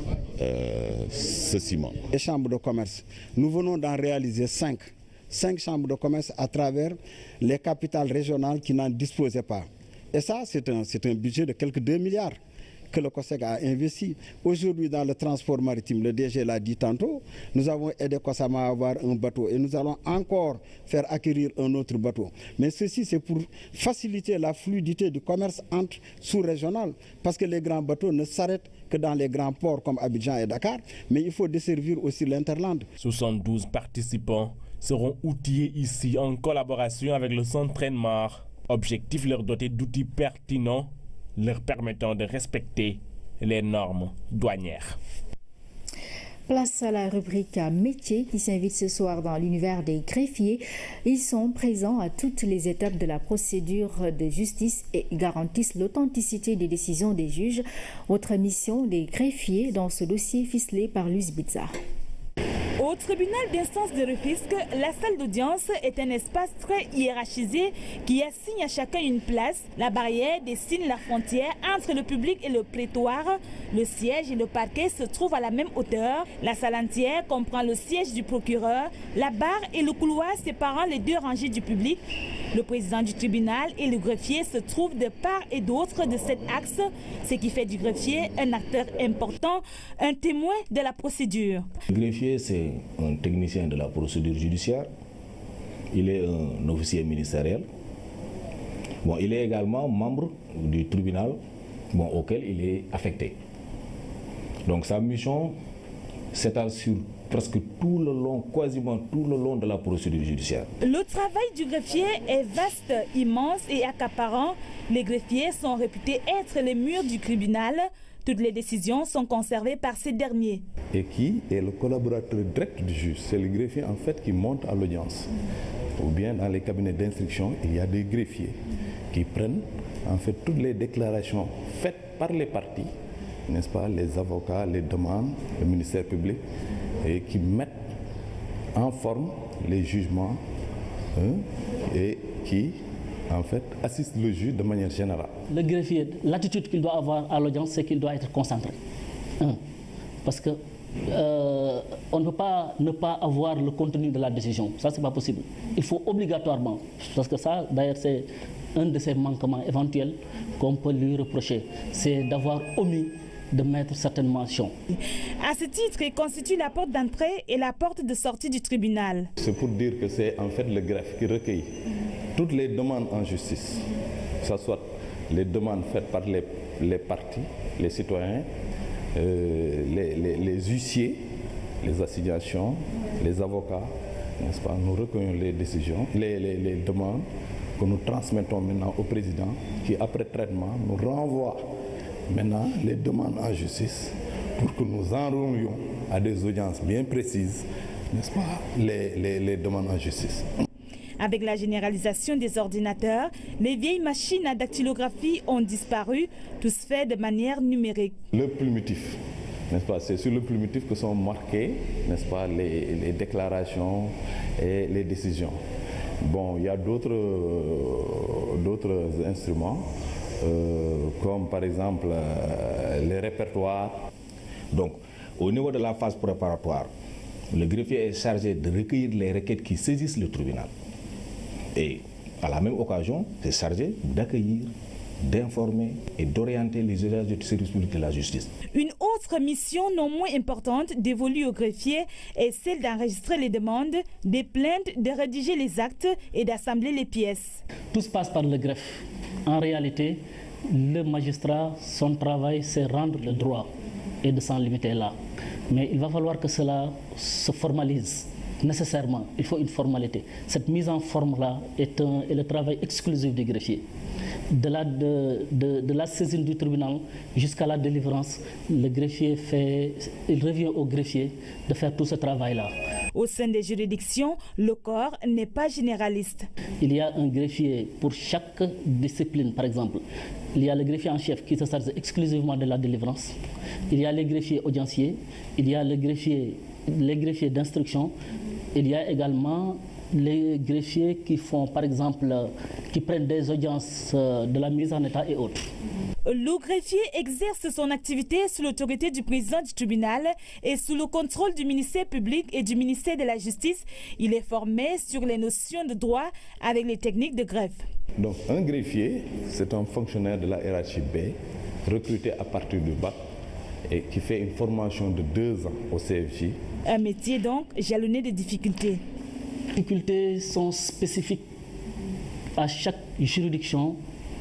ce ciment. Les chambres de commerce, nous venons d'en réaliser 5 chambres de commerce à travers les capitales régionales qui n'en disposaient pas. Et ça, c'est un budget de quelques 2 milliards que le COSEC a investi. Aujourd'hui, dans le transport maritime, le DG l'a dit tantôt, nous avons aidé COSAMA à avoir un bateau et nous allons encore faire acquérir un autre bateau. Mais ceci, c'est pour faciliter la fluidité du commerce entre sous-régional, parce que les grands bateaux ne s'arrêtent que dans les grands ports comme Abidjan et Dakar, mais il faut desservir aussi l'Interland. 72 participants seront outillés ici en collaboration avec le centre Trenmar. Objectif, leur doter d'outils pertinents leur permettant de respecter les normes douanières. Place à la rubrique métier qui s'invite ce soir dans l'univers des greffiers. Ils sont présents à toutes les étapes de la procédure de justice et garantissent l'authenticité des décisions des juges. Autre mission des greffiers dans ce dossier ficelé par Luce Bizarre. Au tribunal d'instance de Rufisque, la salle d'audience est un espace très hiérarchisé qui assigne à chacun une place. La barrière dessine la frontière entre le public et le prétoire. Le siège et le parquet se trouvent à la même hauteur. La salle entière comprend le siège du procureur, la barre et le couloir séparant les 2 rangées du public. Le président du tribunal et le greffier se trouvent de part et d'autre de cet axe, ce qui fait du greffier un acteur important, un témoin de la procédure. Le greffier, c'est un technicien de la procédure judiciaire. il est un officier ministériel. Bon, il est également membre du tribunal auquel il est affecté. Donc sa mission s'étale sur presque tout le long, quasiment tout le long de la procédure judiciaire. Le travail du greffier est vaste, immense et accaparant. Les greffiers sont réputés être les murs du tribunal. Toutes les décisions sont conservées par ces derniers. Et qui est le collaborateur direct du juge? C'est le greffier en fait qui monte à l'audience. Ou bien dans les cabinets d'instruction, il y a des greffiers qui prennent en fait toutes les déclarations faites par les parties, n'est-ce pas, les avocats, les demandes, le ministère public, et qui mettent en forme les jugements et qui en fait assistent le juge de manière générale. Le greffier, l'attitude qu'il doit avoir à l'audience, c'est qu'il doit être concentré. Parce que on ne peut pas ne pas avoir le contenu de la décision. Ça, c'est pas possible. Il faut obligatoirement, parce que ça, d'ailleurs, c'est un de ces manquements éventuels qu'on peut lui reprocher, c'est d'avoir omis de mettre certaines mentions. À ce titre, il constitue la porte d'entrée et la porte de sortie du tribunal. C'est pour dire que c'est en fait le greffe qui recueille toutes les demandes en justice, que ce soit les demandes faites par les parties, les citoyens, les huissiers, les assignations, les avocats, n'est-ce pas? Nous recueillons les décisions, les demandes que nous transmettons maintenant au président qui, après traitement, nous renvoie maintenant les demandes en justice pour que nous enroulions à des audiences bien précises, n'est-ce pas, les demandes en justice. Avec la généralisation des ordinateurs, les vieilles machines à dactylographie ont disparu, tous faits de manière numérique. Le plumitif, n'est-ce pas, c'est sur le plumitif que sont marquées, n'est-ce pas, les déclarations et les décisions. Bon, il y a d'autres instruments, comme par exemple les répertoires. Donc, au niveau de la phase préparatoire, le greffier est chargé de recueillir les requêtes qui saisissent le tribunal. Et à la même occasion, c'est chargé d'accueillir, d'informer et d'orienter les usages du service public de la justice. Une autre mission non moins importante dévolue au greffier est celle d'enregistrer les demandes, des plaintes, de rédiger les actes et d'assembler les pièces. Tout se passe par le greffe. En réalité, le magistrat, son travail, c'est rendre le droit et de s'en limiter là. Mais il va falloir que cela se formalise. Nécessairement, il faut une formalité. Cette mise en forme-là est le travail exclusif du greffier. De la saisine du tribunal jusqu'à la délivrance, le greffier il revient au greffier de faire tout ce travail-là. Au sein des juridictions, le corps n'est pas généraliste. Il y a un greffier pour chaque discipline, par exemple. Il y a le greffier en chef qui se charge exclusivement de la délivrance. Il y a les greffiers audienciers. Il y a les greffiers d'instruction. Il y a également les greffiers qui font, par exemple, qui prennent des audiences de la mise en état et autres. Le greffier exerce son activité sous l'autorité du président du tribunal et sous le contrôle du ministère public et du ministère de la Justice. Il est formé sur les notions de droit avec les techniques de greffe. Donc un greffier, c'est un fonctionnaire de la hiérarchie B, recruté à partir du bac et qui fait une formation de 2 ans au CFJ. Un métier donc jalonné de difficultés. Les difficultés sont spécifiques à chaque juridiction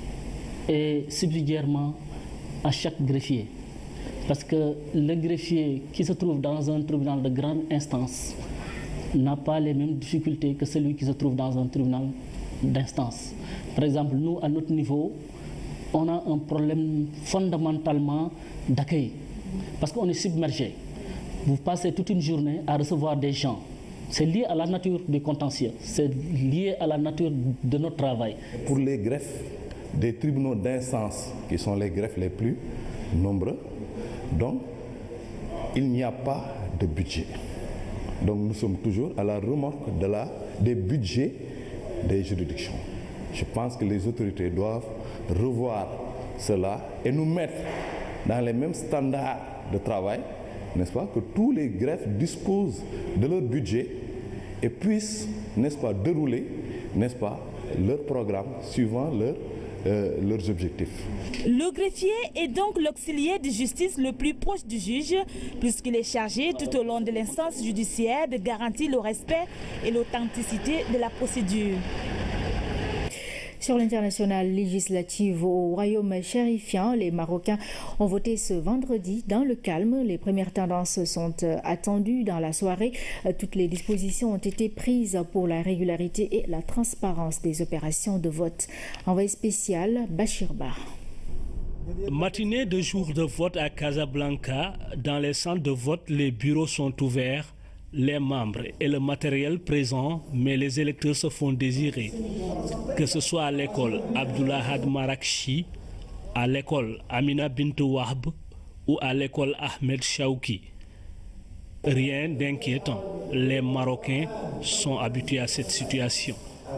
et subsidiairement à chaque greffier. Parce que le greffier qui se trouve dans un tribunal de grande instance n'a pas les mêmes difficultés que celui qui se trouve dans un tribunal d'instance. Par exemple, nous, à notre niveau, on a un problème fondamentalement d'accueil. Parce qu'on est submergé. Vous passez toute une journée à recevoir des gens. C'est lié à la nature du contentieux, c'est lié à la nature de notre travail. Pour les greffes des tribunaux d'instance, qui sont les greffes les plus nombreux, donc il n'y a pas de budget. Donc nous sommes toujours à la remorque des budgets des juridictions. Je pense que les autorités doivent revoir cela et nous mettre dans les mêmes standards de travail, n'est-ce pas, que tous les greffes disposent de leur budget et puissent, n'est-ce pas, dérouler, n'est-ce pas, leur programme suivant leur leurs objectifs. Le greffier est donc l'auxiliaire de justice le plus proche du juge, puisqu'il est chargé tout au long de l'instance judiciaire de garantir le respect et l'authenticité de la procédure. Sur l'international législative au royaume chérifien, les Marocains ont voté ce vendredi dans le calme. Les premières tendances sont attendues dans la soirée. Toutes les dispositions ont été prises pour la régularité et la transparence des opérations de vote. Envoyé spécial, Bachir Bar. Matinée de jour de vote à Casablanca, dans les centres de vote, les bureaux sont ouverts. Les membres et le matériel présent, mais les électeurs se font désirer. Que ce soit à l'école Abdoulahad Marakchi, à l'école Amina Bintou Wahb ou à l'école Ahmed Chaouki. Rien d'inquiétant. Les Marocains sont habitués à cette situation.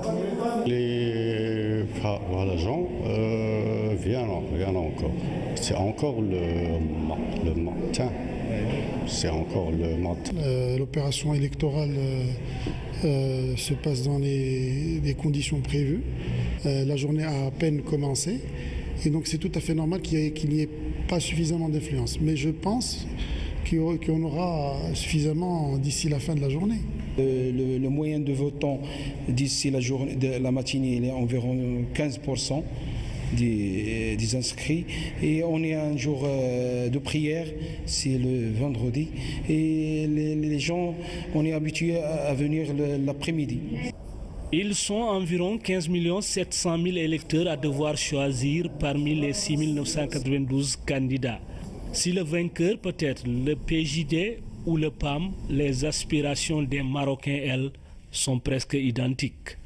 Les gens viennent encore. C'est encore le matin. C'est encore le matin. L'opération électorale se passe dans les conditions prévues. La journée a à peine commencé. Et donc c'est tout à fait normal qu'il n'y ait pas suffisamment d'influence. Mais je pense qu'on aura suffisamment d'ici la fin de la journée. Le moyen de votant d'ici la matinée, il est environ 15% des inscrits. Et on est un jour de prière, c'est le vendredi. Et les gens, on est habitués à venir l'après-midi. Ils sont environ 15 700 000 électeurs à devoir choisir parmi les 6 992 candidats. Si le vainqueur peut être le PJD ou le PAM, les aspirations des Marocains, elles, sont presque identiques.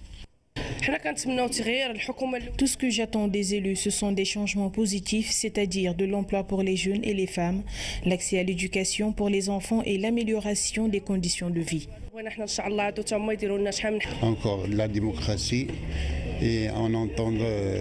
Tout ce que j'attends des élus, ce sont des changements positifs, c'est-à-dire de l'emploi pour les jeunes et les femmes, l'accès à l'éducation pour les enfants et l'amélioration des conditions de vie. Encore la démocratie et on entend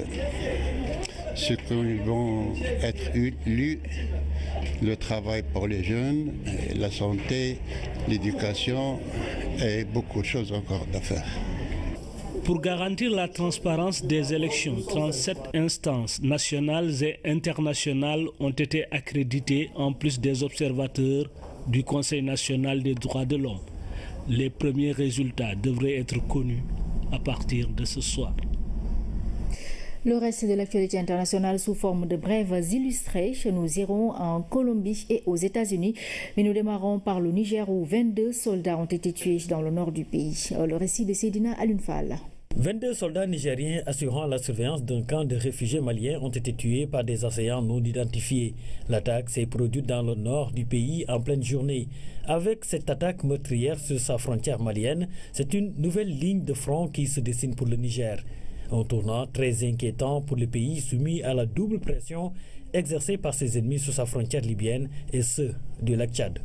ce qu'ils vont être élus, le travail pour les jeunes, la santé, l'éducation et beaucoup de choses encore à faire. Pour garantir la transparence des élections, 37 instances nationales et internationales ont été accréditées en plus des observateurs du Conseil national des droits de l'homme. Les premiers résultats devraient être connus à partir de ce soir. Le reste de l'actualité internationale sous forme de brèves illustrées. Nous irons en Colombie et aux États-Unis. Mais nous démarrons par le Niger où 22 soldats ont été tués dans le nord du pays. Le récit de Sedina Alunfal. 22 soldats nigériens assurant la surveillance d'un camp de réfugiés maliens ont été tués par des assaillants non identifiés. L'attaque s'est produite dans le nord du pays en pleine journée. Avec cette attaque meurtrière sur sa frontière malienne, c'est une nouvelle ligne de front qui se dessine pour le Niger. Un tournant très inquiétant pour le pays soumis à la double pression exercée par ses ennemis sur sa frontière libyenne et ceux du lac Tchad.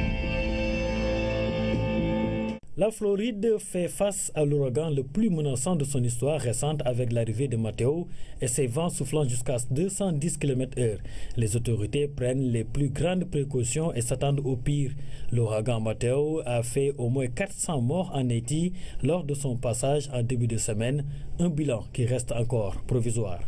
La Floride fait face à l'ouragan le plus menaçant de son histoire récente avec l'arrivée de Mateo et ses vents soufflant jusqu'à 210 km/h. Les autorités prennent les plus grandes précautions et s'attendent au pire. L'ouragan Mateo a fait au moins 400 morts en Haïti lors de son passage en début de semaine, un bilan qui reste encore provisoire.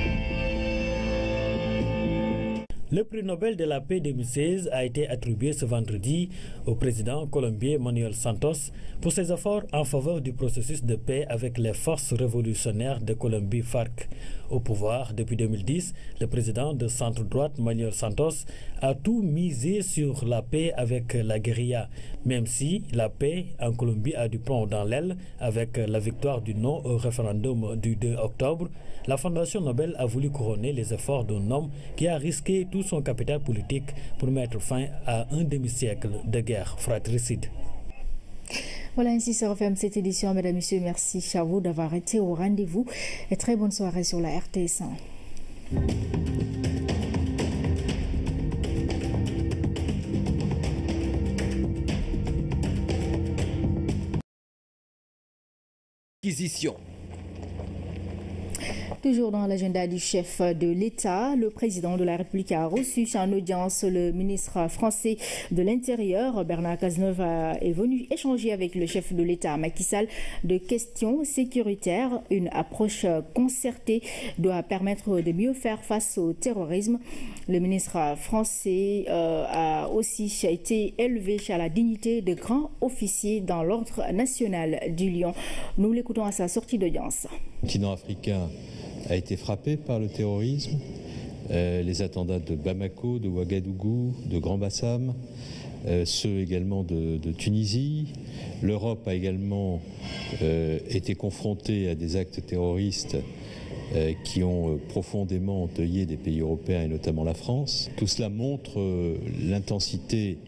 Le prix Nobel de la paix 2016 a été attribué ce vendredi au président colombien Manuel Santos pour ses efforts en faveur du processus de paix avec les forces révolutionnaires de Colombie FARC. Au pouvoir depuis 2010, le président de centre-droite Manuel Santos a tout misé sur la paix avec la guérilla, même si la paix en Colombie a du plomb dans l'aile avec la victoire du non au référendum du 2 octobre. La Fondation Nobel a voulu couronner les efforts d'un homme qui a risqué tout son capital politique pour mettre fin à un demi-siècle de guerre fratricide. Voilà, ainsi se referme cette édition. Mesdames, Messieurs, merci à vous d'avoir été au rendez-vous et très bonne soirée sur la RTS 1. Toujours dans l'agenda du chef de l'État, le président de la République a reçu en audience le ministre français de l'Intérieur. Bernard Cazeneuve est venu échanger avec le chef de l'État, Macky Sall, de questions sécuritaires. Une approche concertée doit permettre de mieux faire face au terrorisme. Le ministre français a aussi été élevé à la dignité de grand officier dans l'ordre national du Lion. Nous l'écoutons à sa sortie d'audience. Le continent africain a été frappé par le terrorisme. Les attentats de Bamako, de Ouagadougou, de Grand Bassam, ceux également de Tunisie. L'Europe a également été confrontée à des actes terroristes qui ont profondément endeuillé des pays européens et notamment la France. Tout cela montre l'intensité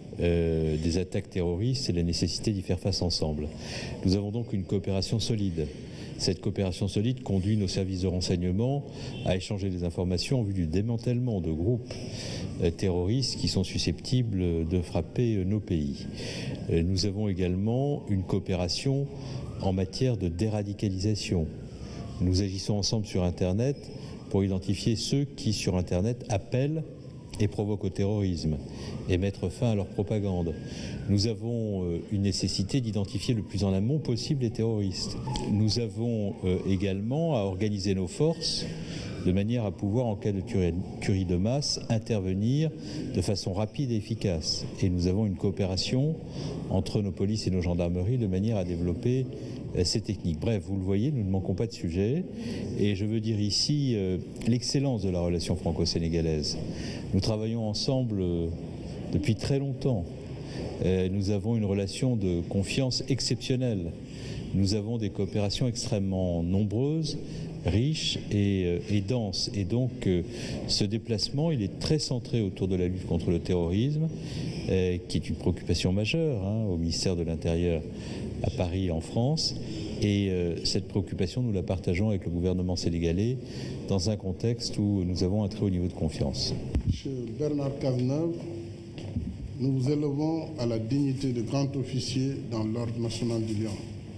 des attaques terroristes et la nécessité d'y faire face ensemble. Nous avons donc une coopération solide. Cette coopération solide conduit nos services de renseignement à échanger des informations en vue du démantèlement de groupes terroristes qui sont susceptibles de frapper nos pays. Nous avons également une coopération en matière de déradicalisation. Nous agissons ensemble sur Internet pour identifier ceux qui, sur Internet, appellent et provoquent au terrorisme et mettre fin à leur propagande. Nous avons une nécessité d'identifier le plus en amont possible les terroristes. Nous avons également à organiser nos forces de manière à pouvoir, en cas de tuerie de masse, intervenir de façon rapide et efficace. Et nous avons une coopération entre nos polices et nos gendarmeries de manière à développer ces techniques. Bref, vous le voyez, nous ne manquons pas de sujet. Et je veux dire ici l'excellence de la relation franco-sénégalaise. Nous travaillons ensemble depuis très longtemps. Nous avons une relation de confiance exceptionnelle. Nous avons des coopérations extrêmement nombreuses, riches et denses. Et donc, ce déplacement, il est très centré autour de la lutte contre le terrorisme, qui est une préoccupation majeure au ministère de l'Intérieur à Paris et en France. Et cette préoccupation, nous la partageons avec le gouvernement sénégalais dans un contexte où nous avons un très haut niveau de confiance. Monsieur Bernard Cazeneuve, nous vous élevons à la dignité de grand officier dans l'ordre national du Lion.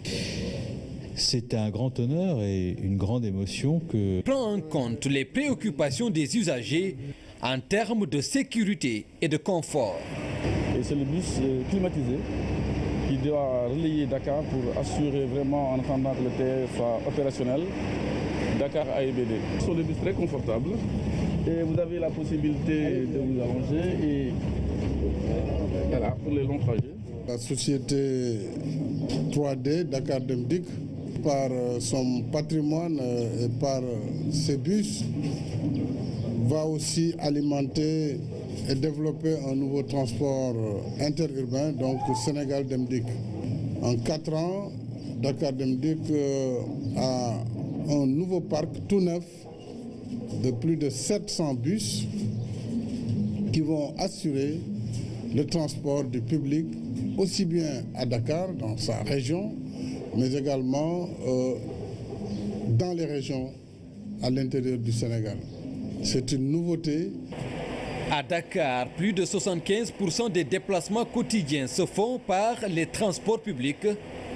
C'est un grand honneur et une grande émotion que... Prend en compte les préoccupations des usagers en termes de sécurité et de confort. Et c'est le bus climatisé qui doit relayer Dakar pour assurer vraiment en attendant que le TER soit opérationnel, Dakar AIBD. Ce sont des bus très confortables et vous avez la possibilité de vous arranger et voilà, pour les longs trajets. La société 3D Dakar Dem Dikk, par son patrimoine et par ses bus, va aussi alimenter et développer un nouveau transport interurbain, donc Sénégal Dem Dikk. En 4 ans, Dakar Dem Dikk a un nouveau parc tout neuf de plus de 700 bus qui vont assurer le transport du public aussi bien à Dakar, dans sa région, mais également dans les régions à l'intérieur du Sénégal. C'est une nouveauté. À Dakar, plus de 75% des déplacements quotidiens se font par les transports publics.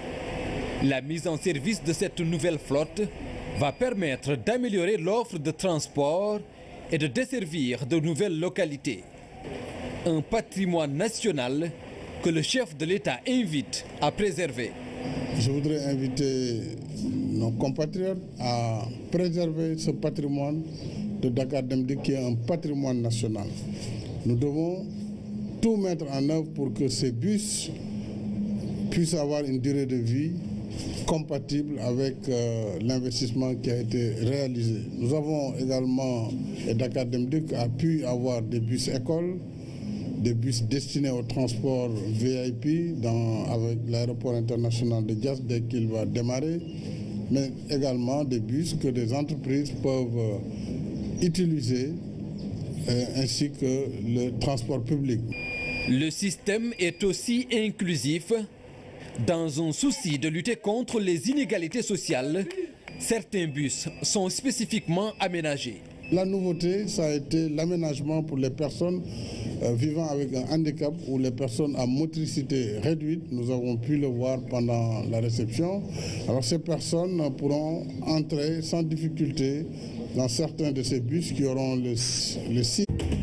La mise en service de cette nouvelle flotte va permettre d'améliorer l'offre de transport et de desservir de nouvelles localités. Un patrimoine national que le chef de l'État invite à préserver. Je voudrais inviter nos compatriotes à préserver ce patrimoine de Dakar Dem Dikk qui est un patrimoine national. Nous devons tout mettre en œuvre pour que ces bus puissent avoir une durée de vie compatible avec l'investissement qui a été réalisé. Nous avons également, et Dakar Dem Dikk a pu avoir des bus écoles, des bus destinés au transport VIP avec l'aéroport international de Diass dès qu'il va démarrer, mais également des bus que des entreprises peuvent utiliser, ainsi que le transport public. Le système est aussi inclusif. Dans un souci de lutter contre les inégalités sociales, certains bus sont spécifiquement aménagés. La nouveauté, ça a été l'aménagement pour les personnes vivant avec un handicap ou les personnes à motricité réduite. Nous avons pu le voir pendant la réception. Alors ces personnes pourront entrer sans difficulté dans certains de ces bus qui auront le site.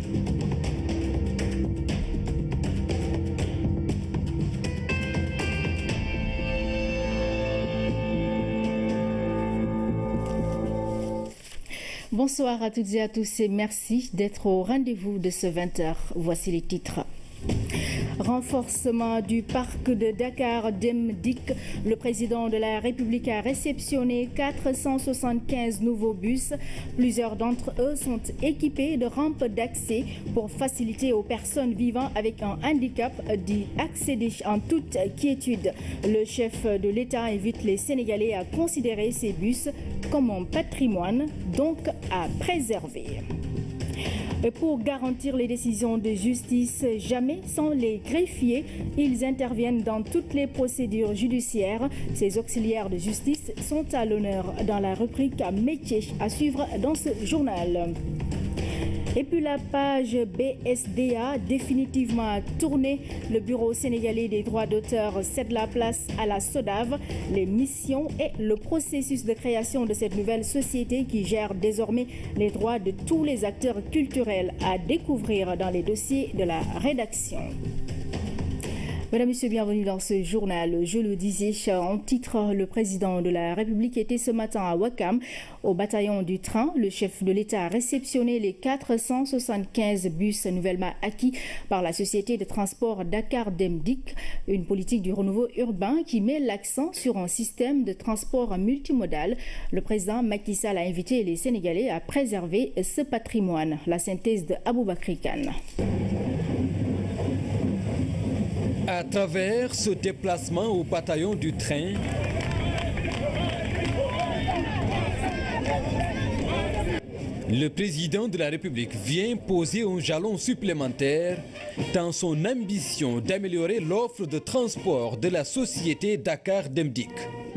Bonsoir à toutes et à tous et merci d'être au rendez-vous de ce 20h. Voici les titres. Renforcement du parc de Dakar Demdik. Le président de la République a réceptionné 475 nouveaux bus. Plusieurs d'entre eux sont équipés de rampes d'accès pour faciliter aux personnes vivant avec un handicap d'y accéder en toute quiétude. Le chef de l'État invite les Sénégalais à considérer ces bus comme un patrimoine, donc à préserver. Pour garantir les décisions de justice, jamais sans les greffiers, ils interviennent dans toutes les procédures judiciaires. Ces auxiliaires de justice sont à l'honneur dans la rubrique métier à suivre dans ce journal. Et puis la page BSDA définitivement tournée. Le Bureau sénégalais des droits d'auteur cède la place à la SODAV. Les missions et le processus de création de cette nouvelle société qui gère désormais les droits de tous les acteurs culturels à découvrir dans les dossiers de la rédaction. Mesdames et messieurs, bienvenue dans ce journal. Je le disais en titre, le président de la République était ce matin à Ouakam, au bataillon du train. Le chef de l'État a réceptionné les 475 bus nouvellement acquis par la société de transport Dakar Demdik, une politique du renouveau urbain qui met l'accent sur un système de transport multimodal. Le président Macky Sall a invité les Sénégalais à préserver ce patrimoine. La synthèse de Aboubakri Kane. À travers ce déplacement au bataillon du train, le président de la République vient poser un jalon supplémentaire dans son ambition d'améliorer l'offre de transport de la société Dakar Demdik.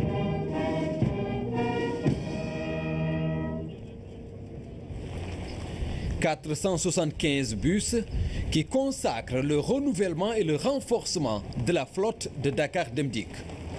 « 475 bus qui consacrent le renouvellement et le renforcement de la flotte de Dakar Demdik.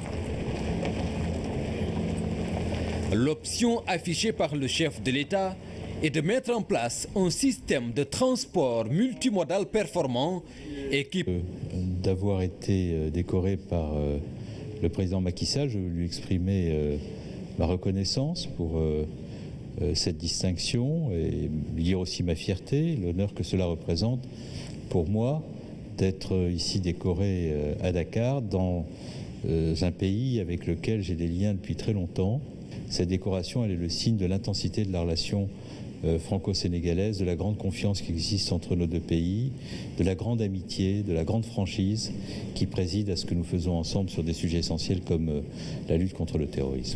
L'option affichée par le chef de l'État est de mettre en place un système de transport multimodal performant et qui... D'avoir été décoré par le président Macky Sall, je veux lui exprimer ma reconnaissance pour cette distinction et dire aussi ma fierté, l'honneur que cela représente pour moi d'être ici décoré à Dakar dans un pays avec lequel j'ai des liens depuis très longtemps. Cette décoration, elle est le signe de l'intensité de la relation franco-sénégalaise, de la grande confiance qui existe entre nos deux pays, de la grande amitié, de la grande franchise qui préside à ce que nous faisons ensemble sur des sujets essentiels comme la lutte contre le terrorisme.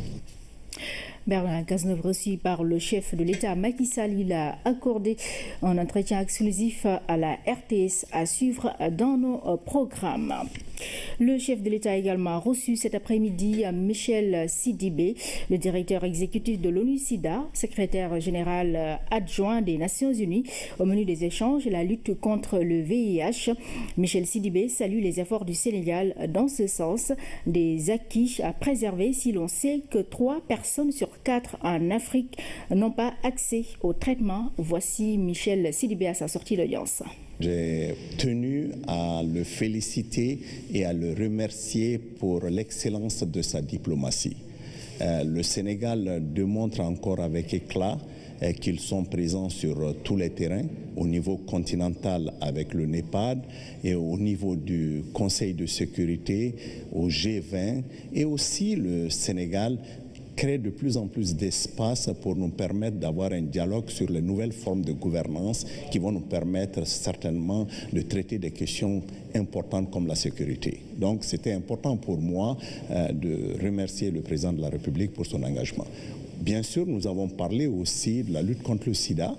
Bernard Cazeneuve reçu par le chef de l'État Macky Sall, il a accordé un entretien exclusif à la RTS à suivre dans nos programmes. Le chef de l'État a également reçu cet après-midi Michel Sidibé, le directeur exécutif de l'ONU-SIDA, secrétaire général adjoint des Nations Unies. Au menu des échanges, la lutte contre le VIH. Michel Sidibé salue les efforts du Sénégal dans ce sens, des acquis à préserver si l'on sait que 3 personnes sur 4 en Afrique n'ont pas accès au traitement. Voici Michel Sidibé à sa sortie d'audience. J'ai tenu à le féliciter et à le remercier pour l'excellence de sa diplomatie. Le Sénégal démontre encore avec éclat qu'ils sont présents sur tous les terrains, au niveau continental avec le NEPAD et au niveau du Conseil de sécurité, au G20, et aussi le Sénégal crée de plus en plus d'espace pour nous permettre d'avoir un dialogue sur les nouvelles formes de gouvernance qui vont nous permettre certainement de traiter des questions importantes comme la sécurité. Donc c'était important pour moi de remercier le président de la République pour son engagement. Bien sûr, nous avons parlé aussi de la lutte contre le sida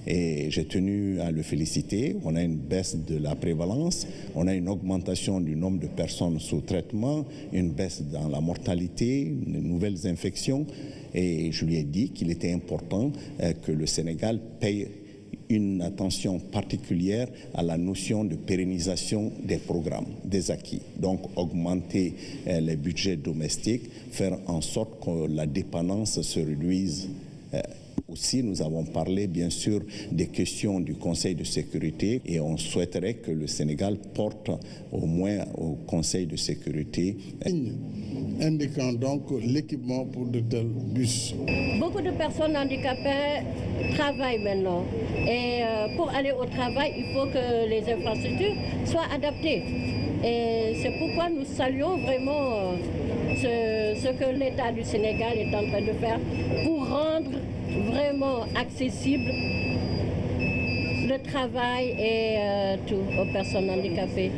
Et j'ai tenu à le féliciter. On a une baisse de la prévalence, on a une augmentation du nombre de personnes sous traitement, une baisse dans la mortalité, de nouvelles infections. Et je lui ai dit qu'il était important que le Sénégal paye une attention particulière à la notion de pérennisation des programmes, des acquis. Donc augmenter les budgets domestiques, faire en sorte que la dépendance se réduise. Aussi, nous avons parlé bien sûr des questions du Conseil de sécurité et on souhaiterait que le Sénégal porte au moins au Conseil de sécurité indiquant donc l'équipement pour de tels bus. Beaucoup de personnes handicapées travaillent maintenant et pour aller au travail, il faut que les infrastructures soient adaptées. Et c'est pourquoi nous saluons vraiment ce que l'État du Sénégal est en train de faire pour rendre vraiment accessible le travail et tout aux personnes handicapées.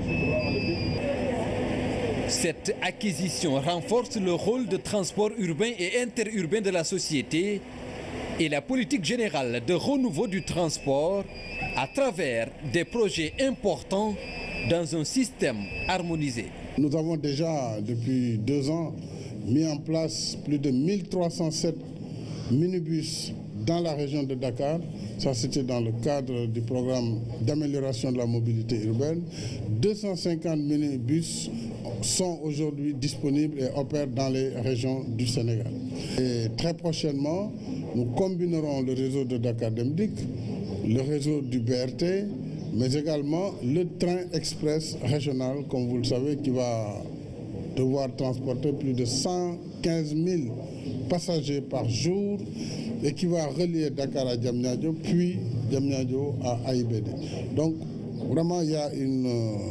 Cette acquisition renforce le rôle de transport urbain et interurbain de la société et la politique générale de renouveau du transport à travers des projets importants dans un système harmonisé. Nous avons déjà, depuis 2 ans, mis en place plus de 1307 minibus dans la région de Dakar. Ça, c'était dans le cadre du programme d'amélioration de la mobilité urbaine. 250 minibus sont aujourd'hui disponibles et opèrent dans les régions du Sénégal. Et très prochainement, nous combinerons le réseau de Dakar Dem Dikk, le réseau du BRT, mais également le train express régional, comme vous le savez, qui va devoir transporter plus de 115 000 passagers par jour et qui va relier Dakar à Diamniadio, puis Diamniadio à AIBD. Donc, vraiment, il y a une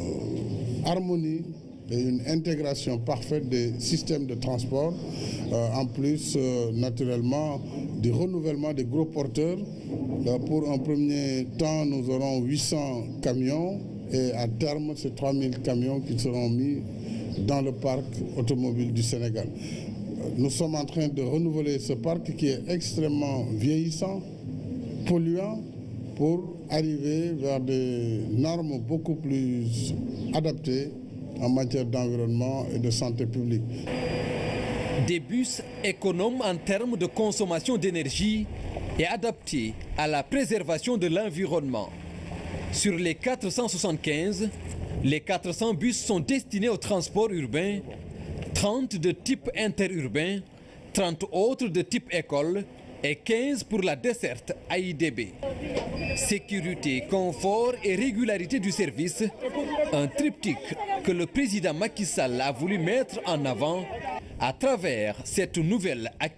harmonie et une intégration parfaite des systèmes de transport. En plus, naturellement, du renouvellement des gros porteurs. Pour un premier temps, nous aurons 800 camions et à terme, c'est 3000 camions qui seront mis dans le parc automobile du Sénégal. Nous sommes en train de renouveler ce parc qui est extrêmement vieillissant, polluant, pour arriver vers des normes beaucoup plus adaptées en matière d'environnement et de santé publique. Des bus économes en termes de consommation d'énergie et adaptés à la préservation de l'environnement. Sur les 475, les 400 bus sont destinés au transport urbain, 30 de type interurbain, 30 autres de type école et 15 pour la desserte AIBD. Sécurité, confort et régularité du service, un triptyque que le président Macky Sall a voulu mettre en avant à travers cette nouvelle acquisition.